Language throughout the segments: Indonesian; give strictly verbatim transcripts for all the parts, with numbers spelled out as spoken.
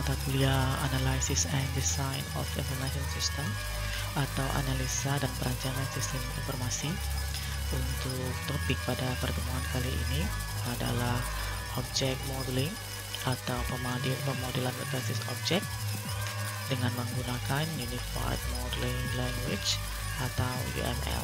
mata kuliah Analysis and Design of Information System atau Analisa dan Perancangan Sistem Informasi. Untuk topik pada pertemuan kali ini adalah Object Modeling atau pemodelan berbasis objek dengan menggunakan Unified Modeling Language atau U M L.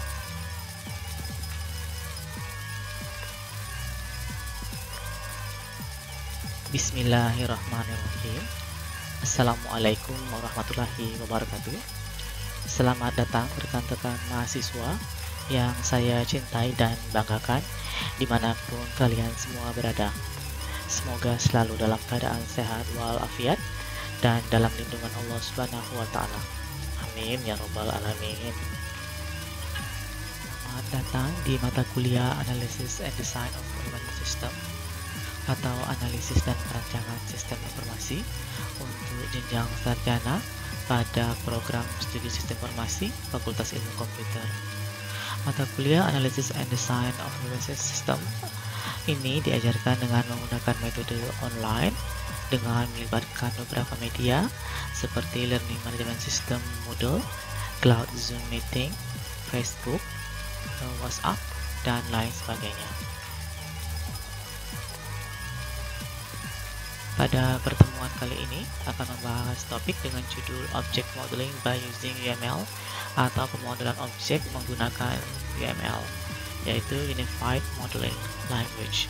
Bismillahirrahmanirrahim. Assalamualaikum warahmatullahi wabarakatuh. Selamat datang rekan-rekan mahasiswa yang saya cintai dan banggakan dimanapun kalian semua berada. Semoga selalu dalam keadaan sehat walafiat dan dalam lindungan Allah Subhanahu wa Ta'ala. Amin ya Rabbal Alamin. Selamat datang di mata kuliah Analysis and Design of Information System atau Analisis dan Perancangan Sistem Informasi untuk jenjang sarjana pada program studi Sistem Informasi Fakultas Ilmu Komputer. Mata kuliah Analysis and Design of Information System ini diajarkan dengan menggunakan metode online dengan melibatkan beberapa media seperti Learning Management System Moodle, Cloud Zoom Meeting, Facebook, WhatsApp, dan lain sebagainya. Pada pertemuan kali ini akan membahas topik dengan judul Object Modeling by Using U M L atau pemodelan objek menggunakan U M L, yaitu Unified Modeling Language.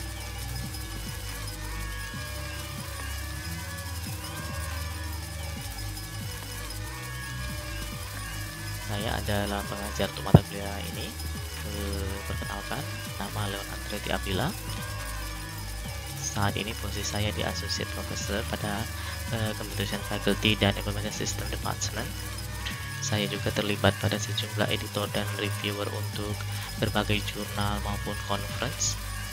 Saya adalah pengajar untuk mata kuliah ini. Perkenalkan, nama Leon Andretti Abdillah. Saat ini posisi saya di Associate Professor pada uh, Computation Faculty dan Information System Department. Saya juga terlibat pada sejumlah editor dan reviewer untuk berbagai jurnal maupun conference.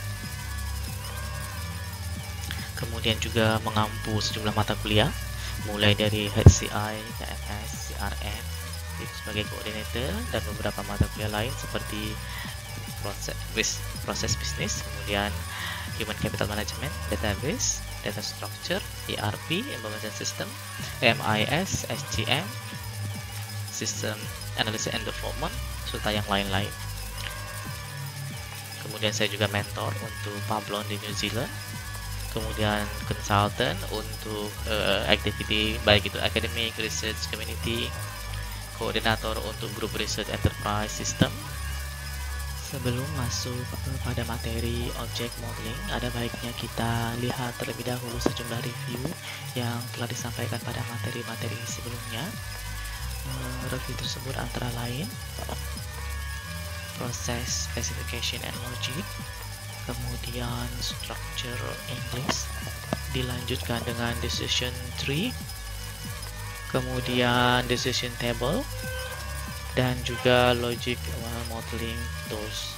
Kemudian juga mengampu sejumlah mata kuliah, mulai dari H C I, K F S, C R M, sebagai koordinator, dan beberapa mata kuliah lain seperti proses, proses bisnis, kemudian Human Capital Management, Database, Data Structure, E R P, Information System, M I S, S G M, System Analysis and Development, serta yang lain-lain. Kemudian saya juga mentor untuk Pablon di New Zealand, kemudian consultant untuk uh, activity baik itu academic, research, community, koordinator untuk grup research enterprise system. Sebelum masuk pada materi object modeling, ada baiknya kita lihat terlebih dahulu sejumlah review yang telah disampaikan pada materi-materi sebelumnya. Review tersebut antara lain Process Specification and Logic, kemudian Structure English, dilanjutkan dengan Decision Tree, kemudian Decision Table, dan juga Logic Modeling Tools.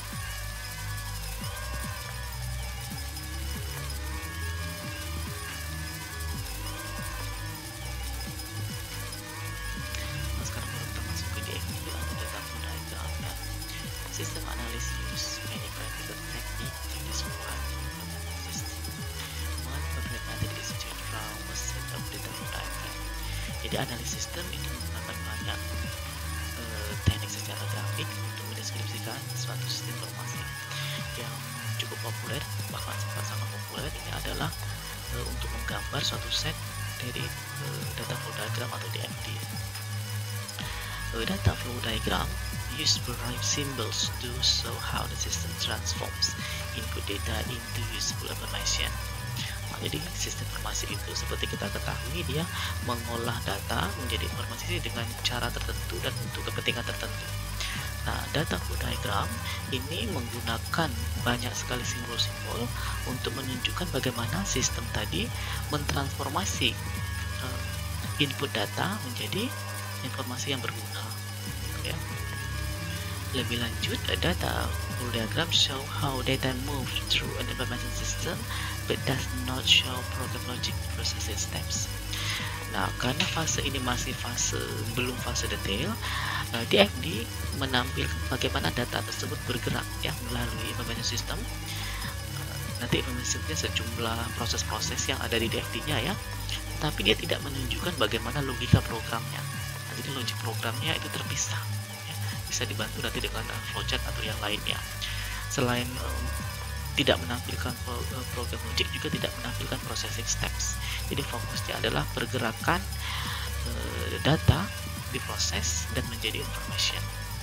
Nah, sekarang baru kita masuk ke D F D atau Data Flow Diagram, dan System Analysis use many practical techniques to describe the implemented system. One popular method is to draw a set of data flow diagram. Jadi analisis sistem ini menggunakan banyak teknik secara grafik untuk mendeskripsikan suatu sistem informasi. Yang cukup populer, bahkan sangat populer, ini adalah e, untuk menggambar suatu set dari e, data flow diagram atau D F D. E, data flow diagram use bright symbols to show how the system transforms input data into useful information. Nah, jadi sistem informasi itu seperti kita ketahui dia mengolah data menjadi informasi dengan cara tertentu dan untuk kepentingan tertentu. Nah, data flow diagram ini menggunakan banyak sekali simbol-simbol untuk menunjukkan bagaimana sistem tadi mentransformasi uh, input data menjadi informasi yang berguna. Ya. Lebih lanjut, data flow diagram show how data move through an information system but does not show program logic processing steps. Nah, karena fase ini masih fase belum fase detail, D F D menampilkan bagaimana data tersebut bergerak ya melalui information system. Nanti information systemnya sejumlah proses-proses yang ada di D F D-nya ya. tapi dia tidak menunjukkan bagaimana logika programnya. Nah, jadi logik programnya itu terpisah, ya. Bisa dibantu nanti dengan uh, flowchart atau yang lainnya. Selain um, tidak menampilkan pro, uh, program logik, juga tidak menampilkan processing steps. Jadi fokusnya adalah pergerakan uh, data diproses dan menjadi information.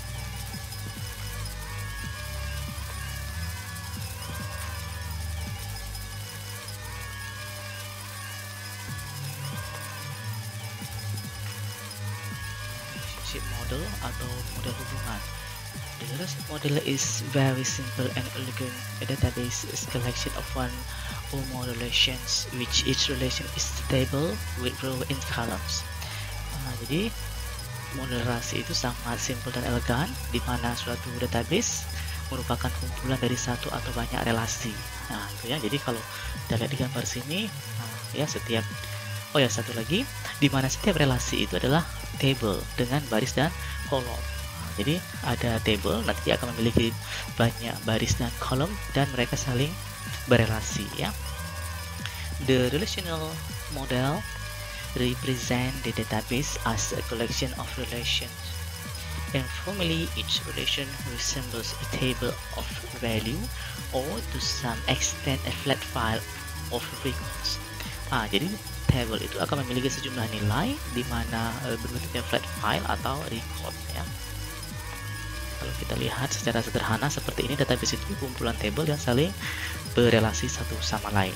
Model atau model hubungan. The relationship model is very simple and elegant. A database is a collection of one or more relations, which each relation is stable with row in columns. Nah, jadi model relasi itu sangat simple dan elegan, di mana suatu database merupakan kumpulan dari satu atau banyak relasi. Nah, itu ya. Jadi kalau kita lihat di gambar sini, nah, ya setiap oh ya satu lagi, di mana setiap relasi itu adalah table dengan baris dan kolom. Nah, jadi ada table, nanti dia akan memiliki banyak baris dan kolom dan mereka saling berelasi, ya. The relational model represent the database as a collection of relations. Informally, each relation resembles a table of value or to some extent a flat file of records. Ah, jadi table itu akan memiliki sejumlah nilai di mana e, berbentuknya flat file atau record, ya. Kalau kita lihat secara sederhana seperti ini, database itu kumpulan table yang saling berelasi satu sama lain.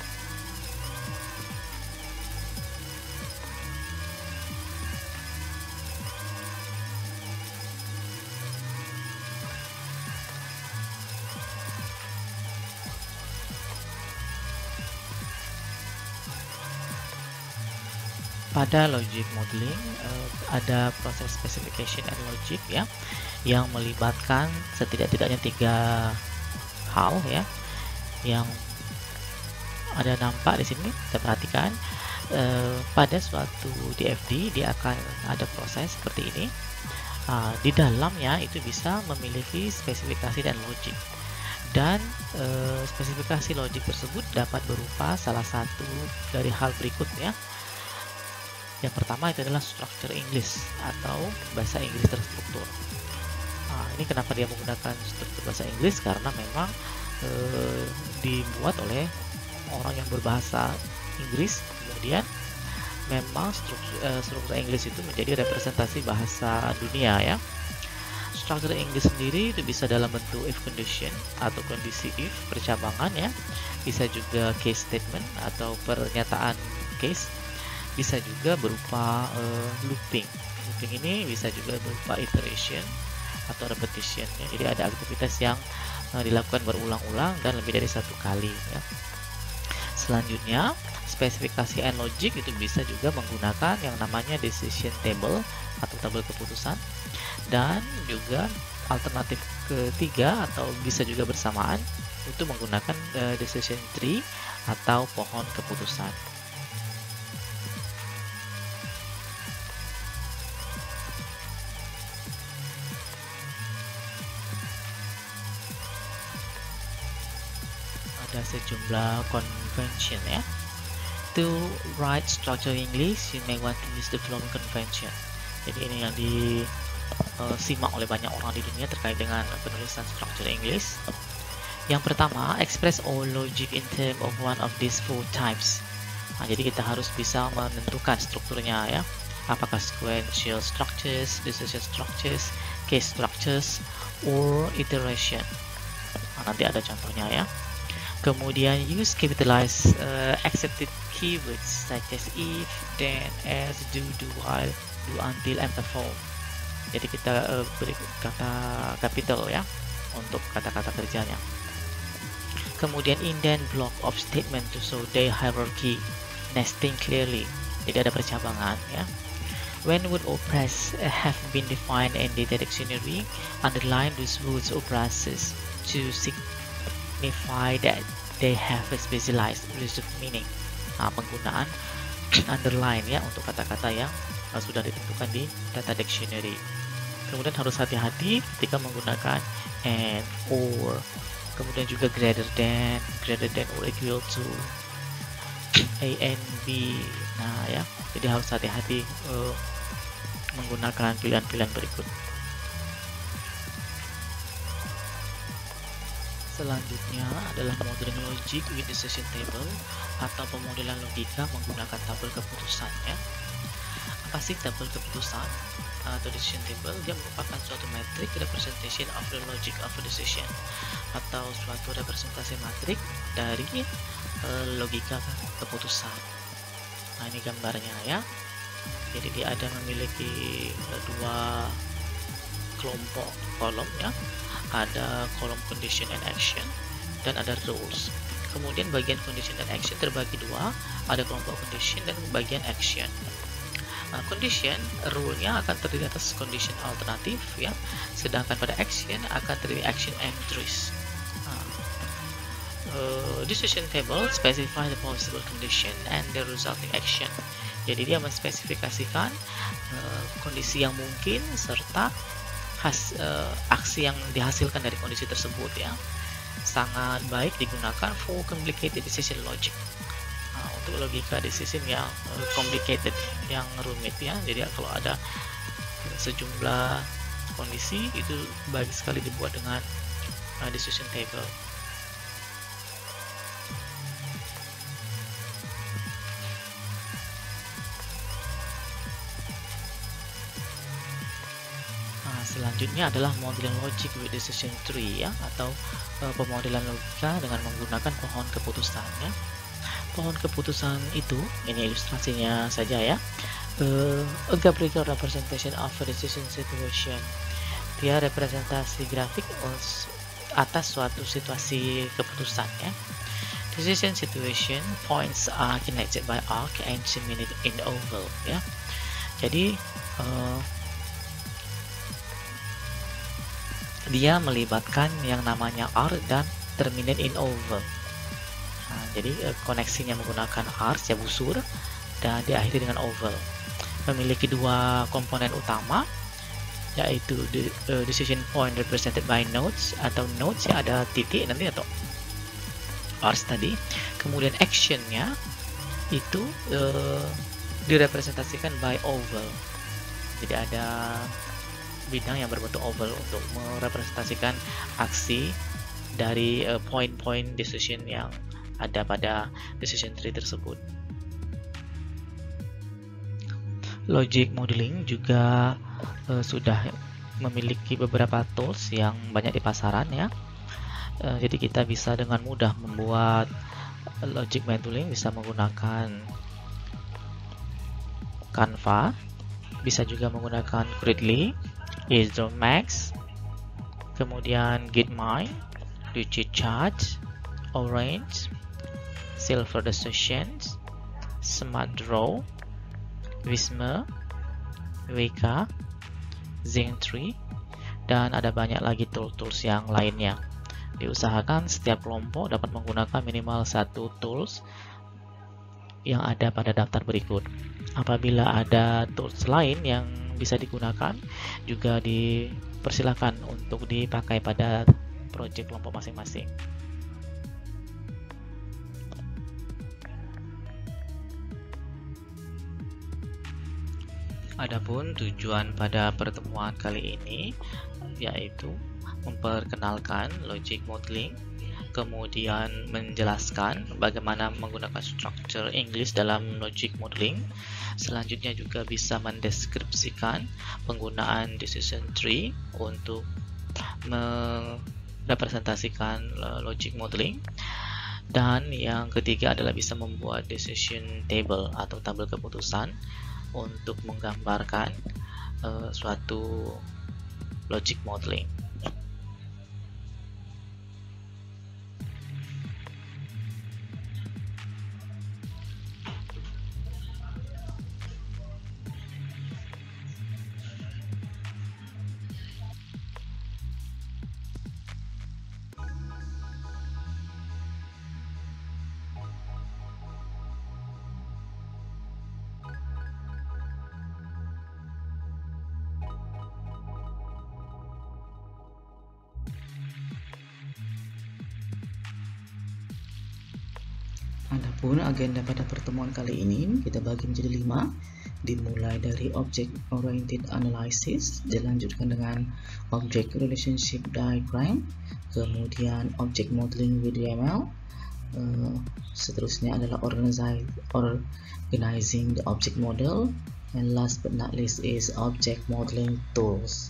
Pada logic modeling uh, ada proses specification and logic, ya, yang melibatkan setidak-tidaknya tiga hal, ya, yang ada nampak di sini. Kita perhatikan uh, pada suatu D F D dia akan ada proses seperti ini. Uh, di dalamnya itu bisa memiliki spesifikasi dan logik, dan uh, spesifikasi logik tersebut dapat berupa salah satu dari hal berikutnya. Yang pertama itu adalah structure English atau bahasa Inggris terstruktur. Nah, ini kenapa dia menggunakan struktur bahasa Inggris? Karena memang e, dibuat oleh orang yang berbahasa Inggris, kemudian memang struktur, e, struktur Inggris itu menjadi representasi bahasa dunia, ya. Struktur Inggris sendiri itu bisa dalam bentuk if condition atau kondisi if percabangan, ya. Bisa juga case statement atau pernyataan case. Bisa juga berupa uh, looping. Looping ini bisa juga berupa iteration atau repetition, ya. Jadi ada aktivitas yang uh, dilakukan berulang-ulang dan lebih dari satu kali, ya. Selanjutnya, spesifikasi and logic itu bisa juga menggunakan yang namanya decision table atau tabel keputusan, dan juga alternatif ketiga atau bisa juga bersamaan itu menggunakan uh, decision tree atau pohon keputusan. Ada sejumlah convention, ya. To write structure English, you may want to use the following convention. Jadi ini yang disimak uh, oleh banyak orang di dunia terkait dengan penulisan structure English. Yang pertama, express all logic in terms of one of these four types. Nah, jadi kita harus bisa menentukan strukturnya, ya. Apakah sequential structures, decision structures, case structures, or iteration. Nah, nanti ada contohnya, ya. Kemudian use capitalize uh, accepted keywords such as if, then, as, do, do, while, do, until, and perform. Jadi kita uh, beri kata capital, ya, untuk kata-kata kerjanya. Kemudian indent block of statement to show their hierarchy, nesting clearly. Jadi ada percabangan, ya. When word or phrase have been defined in data dictionary, underline those words or phrases to signify that they have a specialized recursive meaning. Nah, penggunaan underline, ya, untuk kata-kata yang uh, sudah ditentukan di data dictionary. Kemudian harus hati-hati ketika menggunakan and, or, kemudian juga greater than, greater than or equal to, a and b, Nah ya, jadi harus hati-hati uh, menggunakan pilihan-pilihan berikut. Selanjutnya adalah modeling logic with decision table atau pemodelan logika menggunakan tabel keputusannya. Apa sih tabel keputusan atau decision table? Dia merupakan suatu metric representation of the logic of a decision atau suatu representasi matrik dari uh, logika keputusan. Nah ini gambarnya ya. Jadi dia ada memiliki uh, dua kelompok kolom ya. Ada kolom condition and action dan ada rules. Kemudian bagian condition dan action terbagi dua, ada kelompok condition dan bagian action. Nah, condition rule-nya akan terdiri atas condition alternatif ya, sedangkan pada action akan terdiri action entries. Nah, uh, decision table specify the possible condition and the resulting action. Jadi dia menspesifikasikan uh, kondisi yang mungkin serta Has, uh, aksi yang dihasilkan dari kondisi tersebut ya. Sangat baik digunakan for complicated decision logic. Nah, untuk logika decision yang uh, complicated, yang rumit ya. Jadi kalau ada sejumlah kondisi itu baik sekali dibuat dengan uh, decision table. Selanjutnya adalah modeling logic with decision tree ya, atau uh, pemodelan logika dengan menggunakan pohon keputusannya. Pohon keputusan itu, ini ilustrasinya saja ya. Uh, a graphical representation of a decision situation. Dia representasi grafik atas suatu situasi keputusan ya. Decision situation points are connected by arc and terminate in oval ya. Jadi uh, dia melibatkan yang namanya arc dan terminate in oval. Nah, jadi koneksinya menggunakan arc ya, busur, dan diakhiri dengan oval. Memiliki dua komponen utama, yaitu the, uh, decision point represented by nodes atau nodes ya, ada titik nanti atau arc tadi. Kemudian actionnya itu uh, direpresentasikan by oval. Jadi ada bidang yang berbentuk oval untuk merepresentasikan aksi dari uh, point-point decision yang ada pada decision tree tersebut. Logic modeling juga uh, sudah memiliki beberapa tools yang banyak di pasaran ya. Uh, jadi kita bisa dengan mudah membuat logic modeling, bisa menggunakan Canva, bisa juga menggunakan Gridly, Max, kemudian Gitmind, Lucidchart, Orange, Silver Decisions, SmartDraw, Visma, W K, Zengtree, dan ada banyak lagi tools-tools yang lainnya. Diusahakan setiap kelompok dapat menggunakan minimal satu tools yang ada pada daftar berikut. Apabila ada tools lain yang bisa digunakan, juga dipersilakan untuk dipakai pada proyek kelompok masing-masing. Adapun tujuan pada pertemuan kali ini yaitu memperkenalkan logic modeling, kemudian menjelaskan bagaimana menggunakan struktur English dalam logic modeling. Selanjutnya juga bisa mendeskripsikan penggunaan decision tree untuk merepresentasikan logic modeling. Dan yang ketiga adalah bisa membuat decision table atau tabel keputusan untuk menggambarkan uh, suatu logic modeling. Adapun agenda pada pertemuan kali ini kita bagi menjadi lima, dimulai dari Object Oriented Analysis, dilanjutkan dengan Object Relationship Diagram, kemudian Object Modeling with U M L, uh, seterusnya adalah Organizing, Organizing the Object Model, and last but not least is Object Modeling Tools.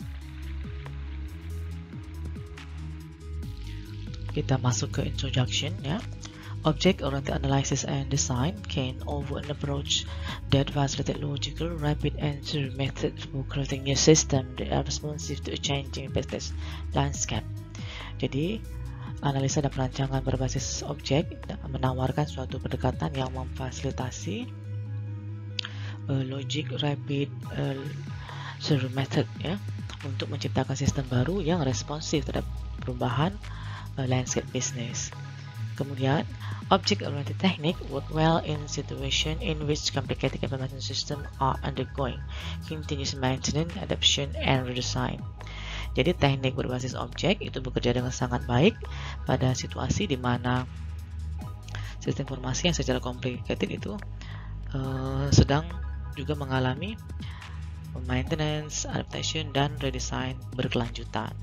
Kita masuk ke introduction ya. Object-oriented analysis and design can offer an approach that facilitates logical, rapid, and thorough methods for creating new systems that are responsive to a changing business landscape. Jadi, analisa dan perancangan berbasis objek menawarkan suatu pendekatan yang memfasilitasi uh, logic, rapid, uh, thorough method ya, untuk menciptakan sistem baru yang responsif terhadap perubahan uh, landscape business. Kemudian, object-oriented technique work well in situation in which complicated information systems are undergoing continuous maintenance, adaptation, and redesign. Jadi, teknik berbasis objek itu bekerja dengan sangat baik pada situasi di mana sistem informasi yang secara complicated itu uh, sedang juga mengalami maintenance, adaptation, dan redesign berkelanjutan.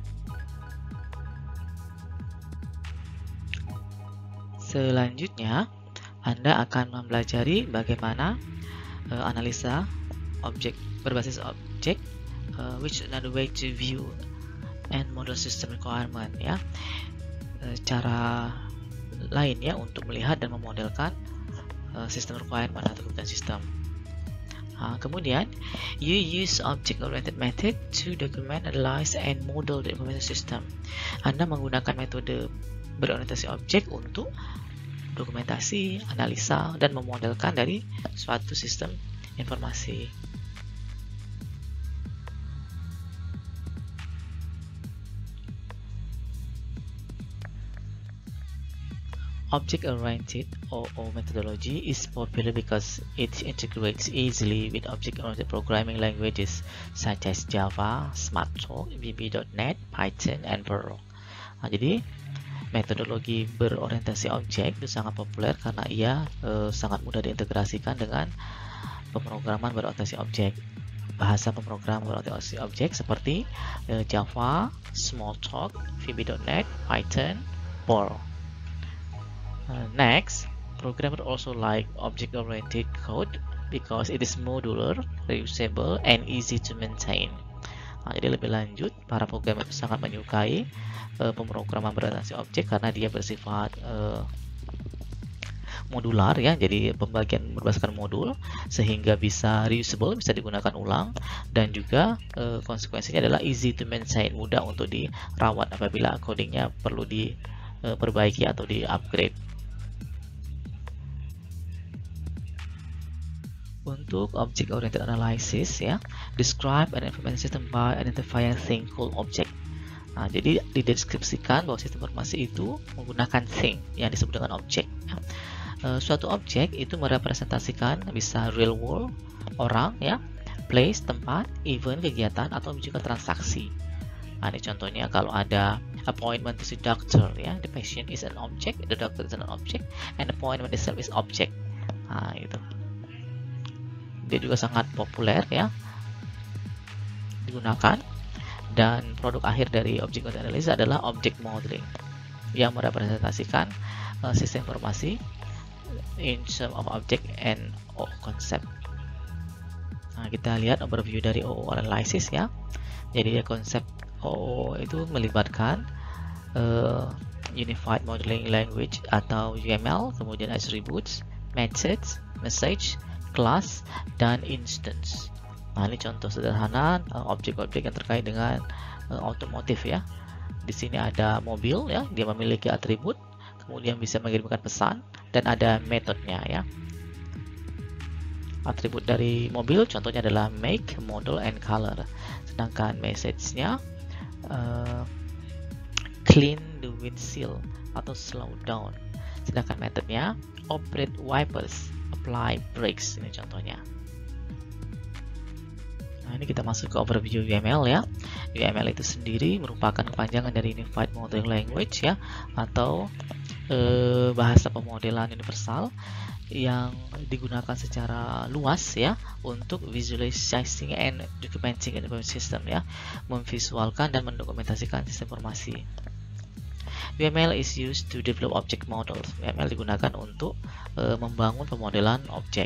Selanjutnya, Anda akan mempelajari bagaimana uh, analisa objek berbasis objek, uh, which is another way to view and model system requirement ya, uh, cara lain ya untuk melihat dan memodelkan uh, sistem requirement atau kebutuhan sistem. Uh, kemudian, you use object-oriented method to document, analyze, and model the information system. Anda menggunakan metode berorientasi objek untuk dokumentasi, analisa, dan memodelkan dari suatu sistem informasi. Object-oriented O O methodology is popular because it integrates easily with object-oriented programming languages such as Java, Smalltalk, V B dot net, Python, and Perl. Nah, jadi metodologi berorientasi objek itu sangat populer karena ia e, sangat mudah diintegrasikan dengan pemrograman berorientasi objek. Bahasa pemrograman berorientasi objek seperti e, Java, Smalltalk, V B dot net, Python, Perl. Uh, next, programmers also like object-oriented code because it is modular, reusable, and easy to maintain. Nah, jadi lebih lanjut, para programmer sangat menyukai uh, pemrograman berorientasi objek karena dia bersifat uh, modular ya, jadi pembagian berdasarkan modul sehingga bisa reusable, bisa digunakan ulang, dan juga uh, konsekuensinya adalah easy to maintain, mudah untuk dirawat apabila codingnya perlu diperbaiki uh, atau di-upgrade. Untuk object-oriented analysis ya, describe an information system by identifying a thing called object. Nah, jadi dideskripsikan bahwa sistem informasi itu menggunakan thing yang disebut dengan objek. Ya. Uh, suatu objek itu merepresentasikan bisa real world, orang ya, place, tempat, event, kegiatan, atau juga transaksi. Nah, ini contohnya kalau ada appointment to see doctor ya, the patient is an object, the doctor is an object, and the appointment itself is object. Nah, itu. Dia juga sangat populer ya digunakan, dan produk akhir dari object analysis adalah object modeling yang merepresentasikan uh, sistem informasi in terms of object and O O concept. Nah, kita lihat overview dari O O analysis ya. Jadi konsep O O itu melibatkan uh, Unified Modeling Language atau U M L, kemudian attributes, methods, message, class, dan instance. Nah, ini contoh sederhana objek-objek uh, yang terkait dengan uh, otomotif ya. Di sini ada mobil ya, dia memiliki atribut, kemudian bisa mengirimkan pesan, dan ada metodenya ya. Atribut dari mobil contohnya adalah make, model, and color. Sedangkan message-nya uh, clean the windshield atau slow down. Sedangkan metodenya operate wipers, apply brakes, ini contohnya. Nah, ini kita masuk ke overview U M L ya. U M L itu sendiri merupakan kepanjangan dari Unified Modeling Language ya, atau eh, bahasa pemodelan universal yang digunakan secara luas ya untuk visualizing and documenting information system ya, memvisualkan dan mendokumentasikan sistem informasi. U M L is used to develop object models. U M L digunakan untuk uh, membangun pemodelan objek.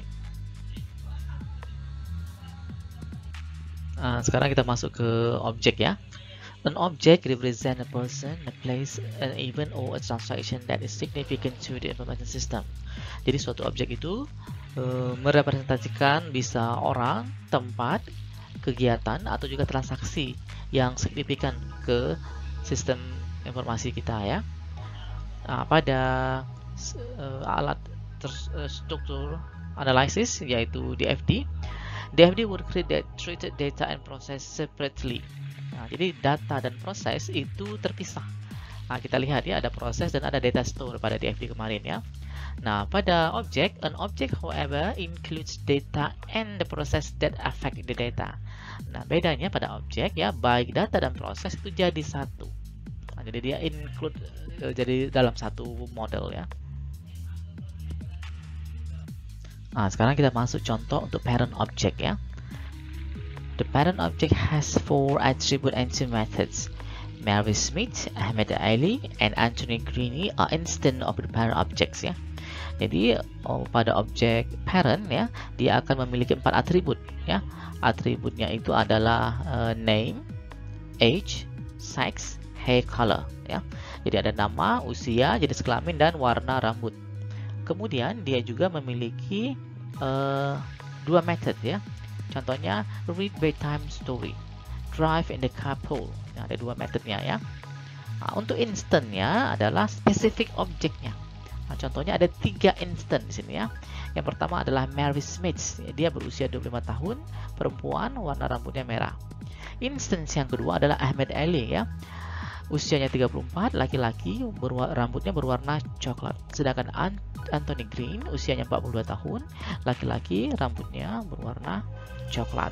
Nah, sekarang kita masuk ke objek ya. An object represents a person, a place, an event, or a transaction that is significant to the information system. Jadi suatu objek itu uh, merepresentasikan bisa orang, tempat, kegiatan, atau juga transaksi yang signifikan ke sistem informasi kita ya. Nah, pada uh, alat uh, struktur analysis yaitu D F D, D F D would create that treated data and process separately. Nah, jadi data dan proses itu terpisah. Nah, kita lihat ya, ada proses dan ada data store pada D F D kemarin ya. Nah, pada object, an object however includes data and the process that affect the data. Nah, bedanya pada objek ya, baik data dan proses itu jadi satu. Nah, jadi dia include uh, jadi dalam satu model ya. Nah, sekarang kita masuk contoh untuk parent object ya. The parent object has four attribute and two methods. Mary Smith, Ahmed Ali, and Anthony Greene are instance of the parent objects ya. Jadi oh, pada objek parent ya, dia akan memiliki empat atribut ya. Atributnya itu adalah uh, name, age, sex, hair color ya. Jadi ada nama, usia, jenis kelamin, dan warna rambut. Kemudian dia juga memiliki uh, dua method ya. Contohnya read bedtime story, drive in the carpool. Nah, ada dua metodenya ya. Nah, untuk instance-nya adalah specific objeknya. Nah, contohnya ada tiga instance di sini ya. Yang pertama adalah Mary Smith. Dia berusia dua puluh lima tahun, perempuan, warna rambutnya merah. Instance yang kedua adalah Ahmed Ali ya. Usianya tiga puluh empat, laki-laki, rambutnya berwarna coklat. Sedangkan Anthony Greene usianya empat puluh dua tahun, laki-laki, rambutnya berwarna coklat.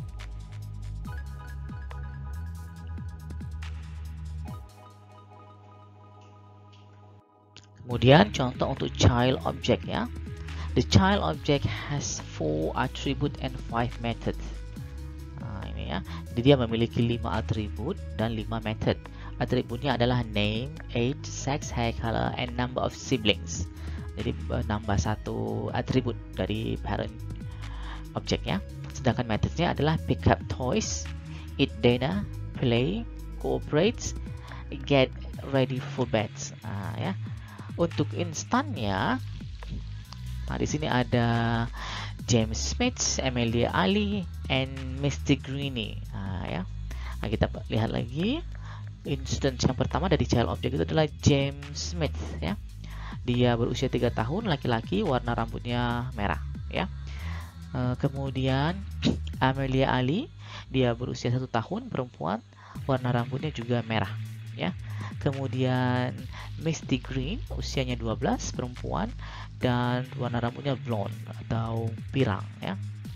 Kemudian contoh untuk child object ya. The child object has four attribute and five methods. Nah, ini ya. Jadi dia memiliki lima atribut dan lima method. Atributnya adalah name, age, sex, hair color, and number of siblings. Jadi nambah satu atribut dari parent object ya. Sedangkan methodnya adalah pick up toys, eat dinner, play, cooperate, get ready for bed. Nah, ya. Untuk instannya, nah di sini ada James Smith, Amelia Ali, and Mister Greene. Nah, ya. Nah, kita lihat lagi. Instance yang pertama dari child object itu adalah James Smith ya. Dia berusia tiga tahun, laki-laki, warna rambutnya merah ya. E, kemudian Amelia Ali, dia berusia satu tahun, perempuan, warna rambutnya juga merah ya. Kemudian Misty Greene, usianya dua belas, perempuan, dan warna rambutnya blonde atau pirang ya.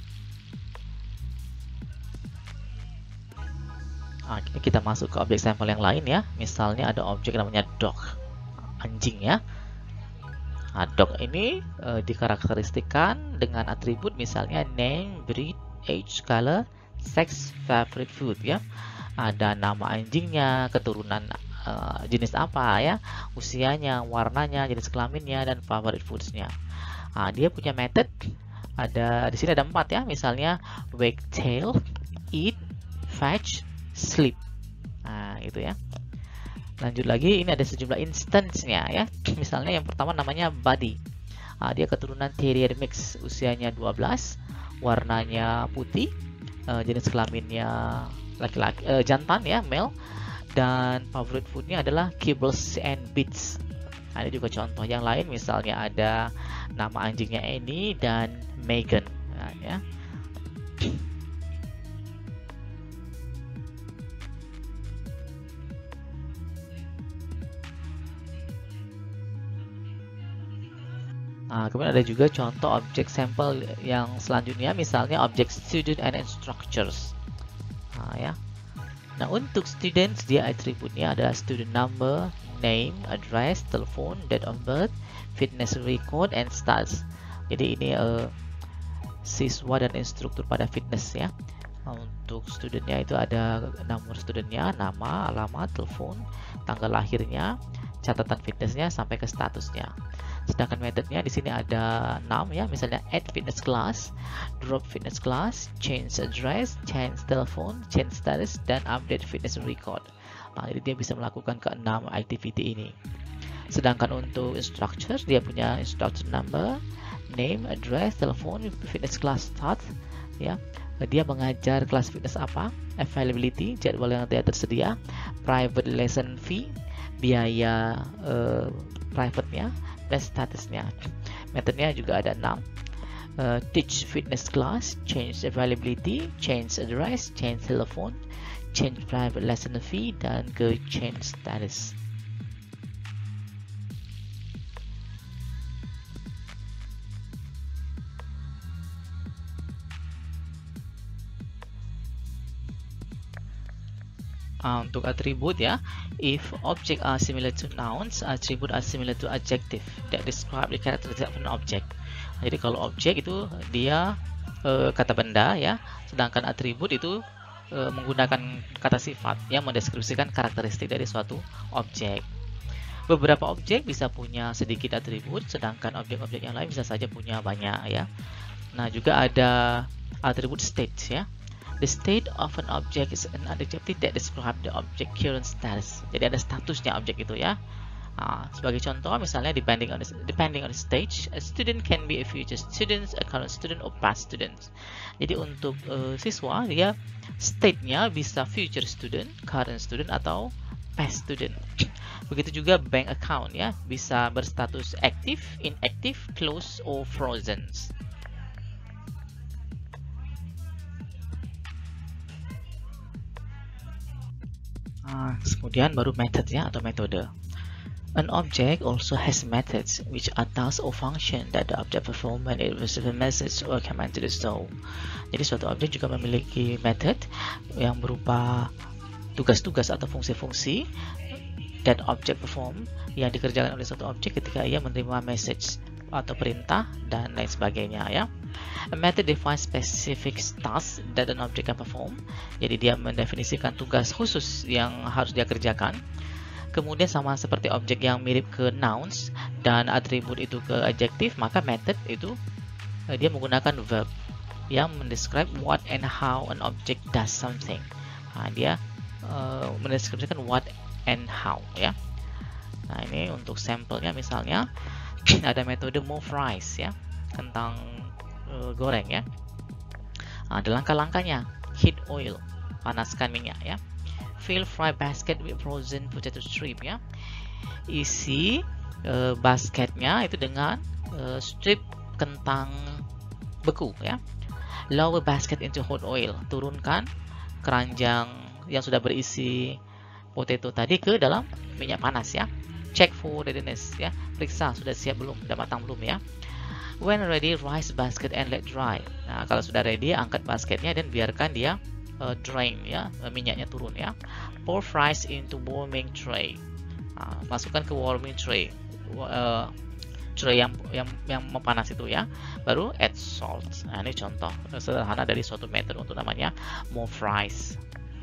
Nah, kita masuk ke objek sampel yang lain ya. Misalnya ada objek namanya dog, anjing ya. Nah, dog ini e, dikarakteristikan dengan atribut misalnya name, breed, age, color, sex, favorite food ya. Ada nama anjingnya, keturunan e, jenis apa ya, usianya, warnanya, jenis kelaminnya, dan favorite foodsnya. Nah, dia punya method. Ada di sini ada empat ya. Misalnya wag tail, eat, fetch, sleep. Nah, itu ya. Lanjut lagi, ini ada sejumlah instance-nya ya. Misalnya yang pertama namanya Buddy. Nah, dia keturunan Terrier mix, usianya dua belas, warnanya putih, uh, jenis kelaminnya laki-laki, uh, jantan ya, male, dan favorite foodnya adalah kibbles and bits. Ada juga contoh yang lain, misalnya ada nama anjingnya Annie dan Megan. Nah, ya. Nah, kemudian ada juga contoh objek sampel yang selanjutnya, misalnya objek student and instructors. Nah, ya. Nah, untuk students dia atributnya adalah student number, name, address, telepon, date of birth, fitness record, and status. Jadi ini uh, siswa dan instruktur pada fitness ya. Untuk studentnya itu ada nomor studentnya, nama, alamat, telepon, tanggal lahirnya, catatan fitnessnya sampai ke statusnya. Sedangkan metodenya di sini ada enam ya, misalnya add fitness class, drop fitness class, change address, change telepon, change status, dan update fitness record. Nah, jadi dia bisa melakukan keenam activity ini. Sedangkan untuk instructor, dia punya instructor number, name, address, telepon, fitness class start ya. Dia mengajar kelas fitness apa, availability, jadwal yang tidak tersedia, private lesson fee, biaya uh, private-nya, dan statusnya. Metodenya juga ada enam. Uh, teach fitness class, change availability, change address, change telepon, change private lesson fee, dan ke change status. Uh, untuk atribut ya, if object are similar to nouns, attribute are similar to adjective that describe the characteristic of an object. Jadi kalau objek itu dia uh, kata benda ya, sedangkan atribut itu uh, menggunakan kata sifat yang mendeskripsikan karakteristik dari suatu objek. Beberapa objek bisa punya sedikit atribut, sedangkan objek-objek yang lain bisa saja punya banyak ya. Nah, juga ada atribut state ya. The state of an object is an adjective that describe the object current status. Jadi ada statusnya objek itu ya. Nah, sebagai contoh misalnya depending on the, depending on the stage, a student can be a future student, a current student, or past student. Jadi untuk uh, siswa dia state-nya bisa future student, current student, atau past student. Begitu juga bank account ya, bisa berstatus active, inactive, closed, or frozen. Nah, kemudian baru method ya atau metode. An object also has methods which are tasks or function that the object perform when it receives a message or command to do so. Jadi suatu objek juga memiliki method yang berupa tugas-tugas atau fungsi-fungsi that object perform yang dikerjakan oleh suatu objek ketika ia menerima message atau perintah dan lain sebagainya ya. A method defines specific tasks that an object can perform. Jadi dia mendefinisikan tugas khusus yang harus dia kerjakan. Kemudian sama seperti objek yang mirip ke nouns dan atribut itu ke adjective, maka method itu eh, dia menggunakan verb yang mendescribe what and how an object does something. Nah, dia uh, mendeskripsikan what and how ya. Nah, ini untuk sampelnya misalnya ada metode move rice ya, kentang uh, goreng ya. Nah, ada langkah-langkahnya. Heat oil, panaskan minyak ya. Fill fry basket with frozen potato strip ya. Isi uh, basketnya itu dengan uh, strip kentang beku ya. Lower basket into hot oil, turunkan keranjang yang sudah berisi potato tadi ke dalam minyak panas ya. Check for readiness ya, periksa sudah siap belum, sudah matang belum ya. When ready, rise basket and let dry. Nah, kalau sudah ready, angkat basketnya dan biarkan dia uh, drain ya, minyaknya turun ya. Pour fries into warming tray. Nah, masukkan ke warming tray, uh, tray yang yang yang panas itu ya. Baru add salt. Nah, ini contoh sederhana dari suatu metode untuk namanya more fries.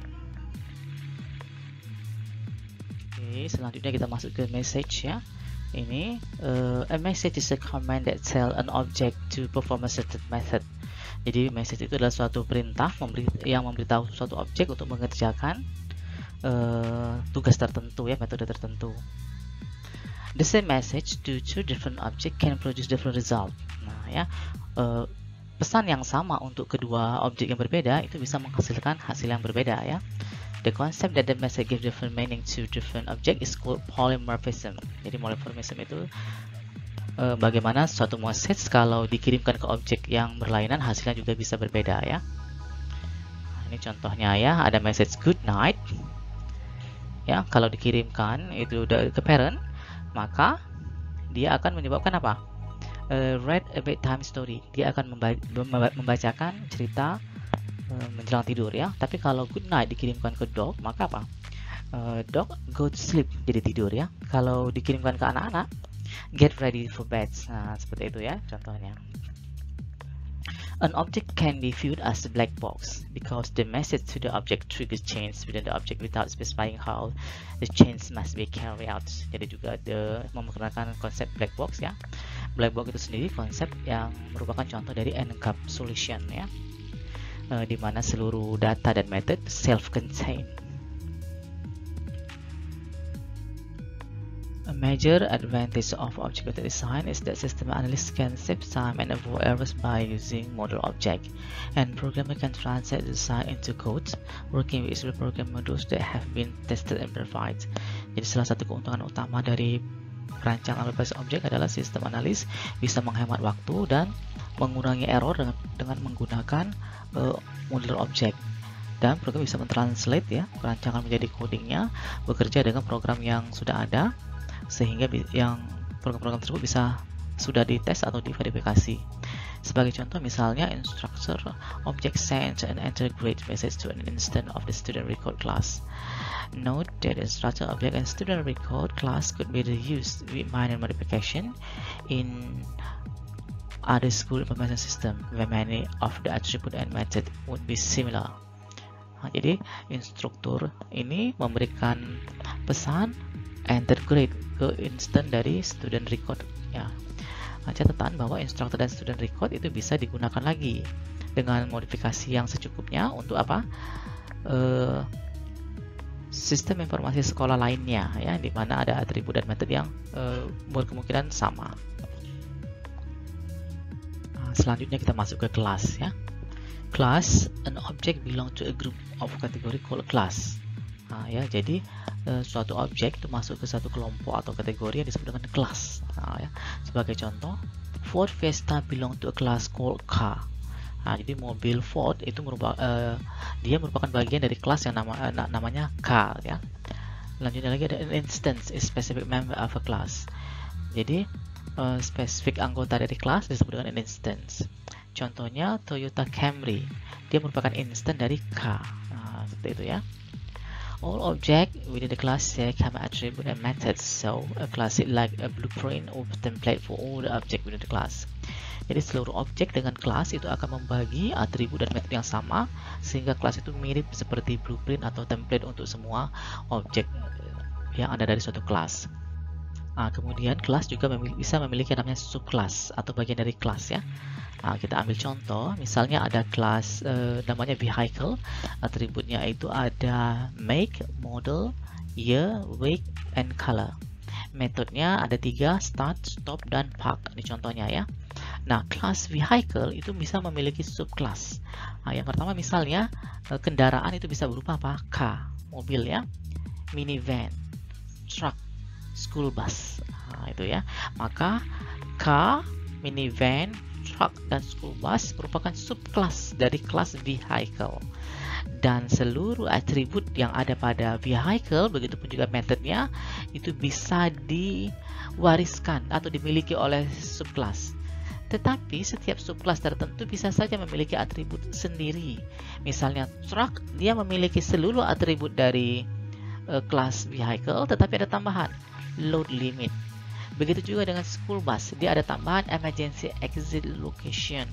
Oke, selanjutnya kita masuk ke message ya. Ini uh, a message is a command that tell an object to perform a certain method. Jadi message itu adalah suatu perintah memberi, yang memberitahu suatu objek untuk mengerjakan uh, tugas tertentu ya, metode tertentu. The same message to two different objects can produce different result. Nah ya, uh, pesan yang sama untuk kedua objek yang berbeda itu bisa menghasilkan hasil yang berbeda ya. The concept that the message gives different meaning to different object is called polymorphism. Jadi polymorphism itu e, bagaimana suatu message kalau dikirimkan ke objek yang berlainan hasilnya juga bisa berbeda ya. Nah, ini contohnya ya, ada message good night. Ya, kalau dikirimkan itu udah ke parent, maka dia akan menyebabkan apa? E, read a bedtime story. Dia akan membacakan cerita menjelang tidur ya. Tapi kalau good night dikirimkan ke dog, maka apa? uh, dog go to sleep, jadi tidur ya. Kalau dikirimkan ke anak-anak, get ready for bed. Nah, seperti itu ya contohnya. An object can be viewed as a black box because the message to the object triggers change within the object without specifying how the change must be carried out. Jadi juga ada memperkenalkan konsep black box ya. Black box itu sendiri konsep yang merupakan contoh dari encapsulation ya, e, di mana seluruh data dan method self-contained. A major advantage of object-oriented design is that system analysts can save time and avoid errors by using model object, and programmer can translate the design into code working with real program modules that have been tested and verified. Jadi salah satu keuntungan utama dari perancangan berbasis objek adalah sistem analis bisa menghemat waktu dan mengurangi error dengan, dengan menggunakan uh, model objek. Dan program bisa mentranslate ya perancangan menjadi codingnya, bekerja dengan program yang sudah ada, sehingga yang program-program tersebut bisa sudah dites atau diverifikasi. Sebagai contoh misalnya instructor object sends an enter grade message to an instance of the student record class. Note that instructor object and student record class could be reused with minor modification in other school information system where many of the attribute and method would be similar. Nah, jadi instruktur ini memberikan pesan enter grade ke instant dari student record ya. Nah, catatan bahwa instructor dan student record itu bisa digunakan lagi dengan modifikasi yang secukupnya untuk apa? Uh, sistem informasi sekolah lainnya ya, di mana ada atribut dan metode yang uh, berkemungkinan sama. Nah, selanjutnya kita masuk ke kelas ya. Class, an object belong to a group of category called class. Nah, ya, jadi uh, suatu objek itu masuk ke satu kelompok atau kategori yang disebut dengan kelas. Nah, ya. Sebagai contoh, Ford Fiesta belong to a class called car. Nah, jadi mobil Ford itu merupakan uh, dia merupakan bagian dari kelas yang nama, uh, namanya car ya. Lanjutnya lagi ada an instance, a specific member of a class. Jadi uh, spesifik anggota dari kelas disebut dengan an instance. Contohnya Toyota Camry, dia merupakan instance dari car. Nah, seperti itu ya. All objects within the class share common attribute and methods, so a class is like a blueprint or template for all the objects within the class. Jadi seluruh objek dengan kelas itu akan membagi atribut dan metode yang sama, sehingga kelas itu mirip seperti blueprint atau template untuk semua objek yang ada dari suatu kelas. Nah, kemudian kelas juga memiliki, bisa memiliki namanya subclass atau bagian dari kelas ya. Nah, kita ambil contoh, misalnya ada kelas uh, namanya vehicle, atributnya itu ada make, model, year, weight, and color. Metodenya ada tiga, start, stop, dan park. Ini contohnya ya. Nah, kelas vehicle itu bisa memiliki subclass. Nah, yang pertama misalnya uh, kendaraan itu bisa berupa apa? Car, mobil ya, minivan, truck, school bus. Nah, itu ya. Maka car, minivan, truck, dan school bus merupakan subclass dari kelas vehicle. Dan seluruh atribut yang ada pada vehicle, begitu pun juga metodenya, itu bisa diwariskan atau dimiliki oleh subclass. Tetapi setiap subclass tertentu bisa saja memiliki atribut sendiri. Misalnya truck, dia memiliki seluruh atribut dari uh, kelas vehicle, tetapi ada tambahan load limit. Begitu juga dengan school bus, dia ada tambahan emergency exit location.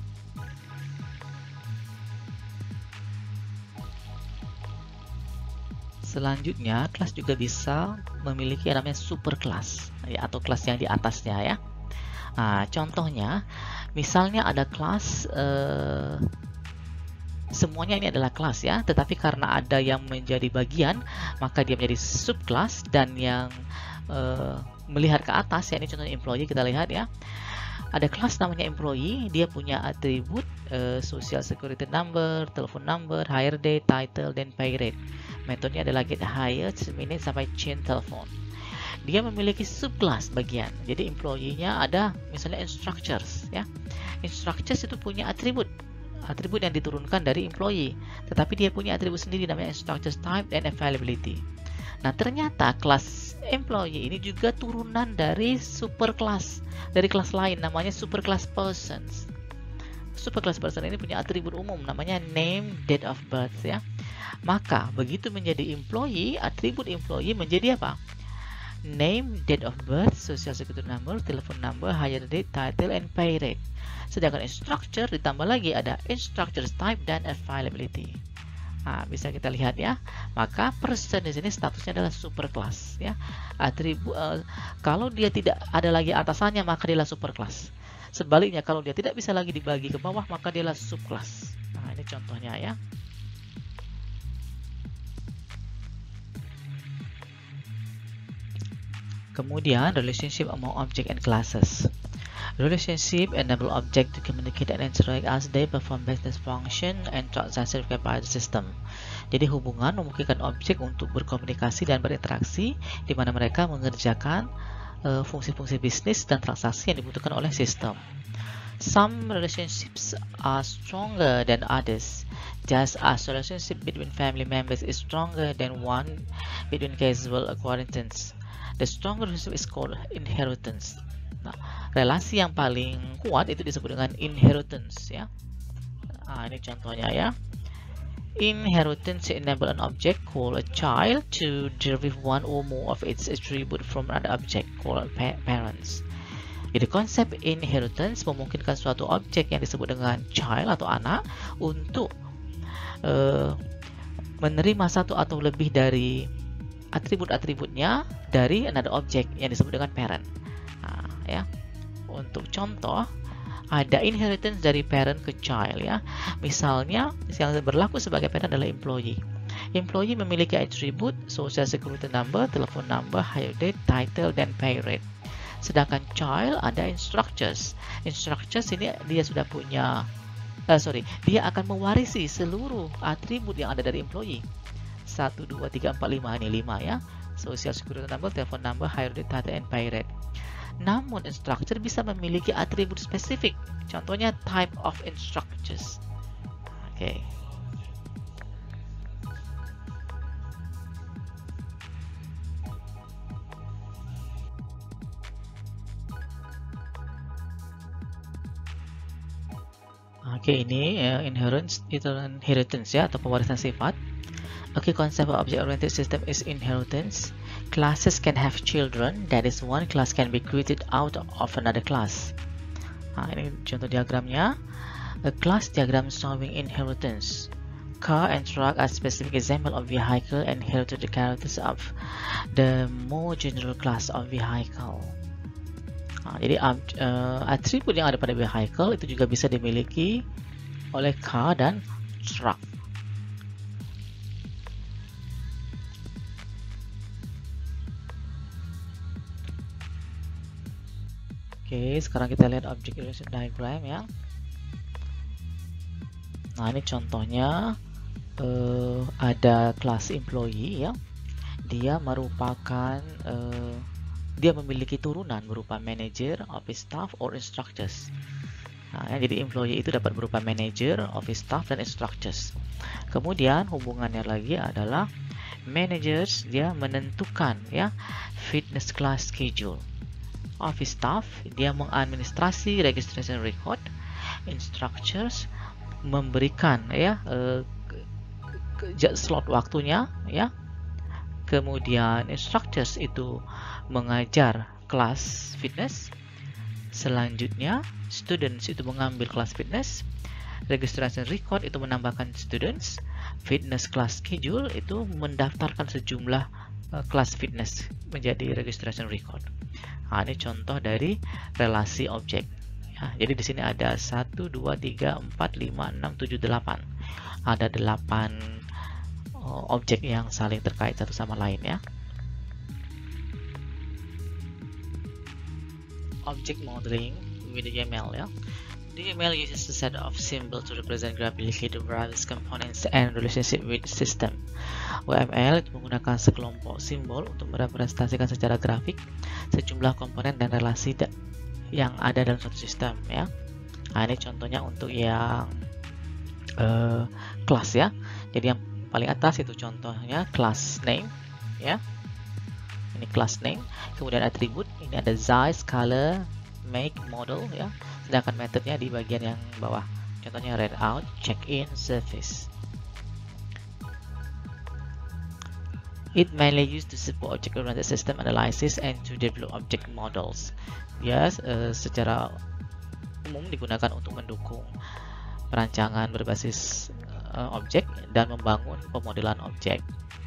Selanjutnya, kelas juga bisa memiliki yang namanya superclass ya, atau kelas yang di atasnya ya. Nah, contohnya, misalnya ada kelas eh, semuanya ini adalah kelas ya, tetapi karena ada yang menjadi bagian, maka dia menjadi subclass, dan yang eh, melihat ke atas ya, ini contohnya employee, kita lihat ya. Ada kelas namanya employee, dia punya atribut uh, social security number, telephone number, hire date, title, dan pay rate. Metodenya adalah get hired, minute, sampai change telepon. Dia memiliki subclass bagian. Jadi employee-nya ada misalnya instructors ya. Instructors itu punya atribut. Atribut yang diturunkan dari employee, tetapi dia punya atribut sendiri namanya instructors type dan availability. Nah, ternyata kelas employee ini juga turunan dari superclass, dari kelas lain namanya superclass persons. Superclass person ini punya atribut umum namanya name, date of birth ya. Maka begitu menjadi employee, atribut employee menjadi apa? Name, date of birth, social security number, telephone number, hire date, title, and pay rate. Sedangkan instructor ditambah lagi ada instructor's type dan availability. Nah, bisa kita lihat ya. Maka person di sini statusnya adalah superclass ya. Atribut uh, kalau dia tidak ada lagi atasannya maka dia adalah superclass. Sebaliknya kalau dia tidak bisa lagi dibagi ke bawah maka dia adalah subclass. Nah, ini contohnya ya. Kemudian relationship among object and classes. Relationship enable object to communicate and interact as they perform business function and transaction required by the system. Jadi hubungan memungkinkan objek untuk berkomunikasi dan berinteraksi di mana mereka mengerjakan fungsi-fungsi uh, bisnis dan transaksi yang dibutuhkan oleh sistem. Some relationships are stronger than others, just as relationship between family members is stronger than one between casual acquaintance. The stronger relationship is called inheritance. Nah, relasi yang paling kuat itu disebut dengan inheritance ya. Nah, ini contohnya ya. Inheritance enable an object called a child to derive one or more of its attribute from another object called pa parents. Jadi konsep inheritance memungkinkan suatu objek yang disebut dengan child atau anak untuk uh, menerima satu atau lebih dari atribut-atributnya dari another object yang disebut dengan parent. Nah, ya. Untuk contoh, ada inheritance dari parent ke child ya. Misalnya, yang berlaku sebagai parent adalah employee. Employee memiliki atribut social security number, telephone number, hire date, title, dan pay rate. Sedangkan child ada instructors. Instructors ini dia sudah punya, uh, sorry, dia akan mewarisi seluruh atribut yang ada dari employee. satu, dua, tiga, empat, lima, ini lima ya. Social security number, telephone number, hire date, title, and pay rate. Namun instructor bisa memiliki atribut spesifik. Contohnya type of instructors. Oke. Okay. Oke, okay, ini uh, inheritance itu inheritance ya atau pewarisan sifat. Oke, okay, konsep object-oriented system is inheritance. Classes can have children, that is one class can be created out of another class. Nah, ini contoh diagramnya. A class diagram showing inheritance. Car and truck are specific example of vehicle and inherited the characters of the more general class of vehicle. Nah, jadi uh, atribut yang ada pada vehicle itu juga bisa dimiliki oleh car dan truck. Oke, sekarang kita lihat object relation diagram ya. Nah, ini contohnya uh, ada kelas employee ya. Dia merupakan uh, dia memiliki turunan berupa manager, office staff, or instructors. Nah, ya, jadi employee itu dapat berupa manager, office staff, dan instructors. Kemudian hubungannya lagi adalah managers dia menentukan ya fitness class schedule. Office staff dia mengadministrasi registration record. Instructors memberikan ya uh, slot waktunya ya. Kemudian instructors itu mengajar kelas fitness. Selanjutnya students itu mengambil kelas fitness. Registration record itu menambahkan students. Fitness class schedule itu mendaftarkan sejumlah uh, kelas fitness menjadi registration record. Nah, ini contoh dari relasi objek. Ya, jadi di sini ada satu, dua, tiga, empat, lima, enam, tujuh, delapan. Ada delapan uh, objek yang saling terkait satu sama lain ya. Object modeling with the Y M L ya. The Y M L uses a set of symbols to represent graphically the various components and relationship with system. Y M L itu menggunakan sekelompok simbol untuk merepresentasikan secara grafik sejumlah komponen dan relasi yang ada dalam suatu sistem ya. Nah, ini contohnya untuk yang uh, kelas ya. Jadi yang paling atas itu contohnya class name ya. Ini class name. Kemudian atribut ini ada size, color, make, model ya. Sedangkan metodenya di bagian yang bawah. Contohnya read out, check in, service. It mainly used to support object-oriented system analysis and to develop object models. Dia uh, secara umum digunakan untuk mendukung perancangan berbasis uh, objek dan membangun pemodelan objek.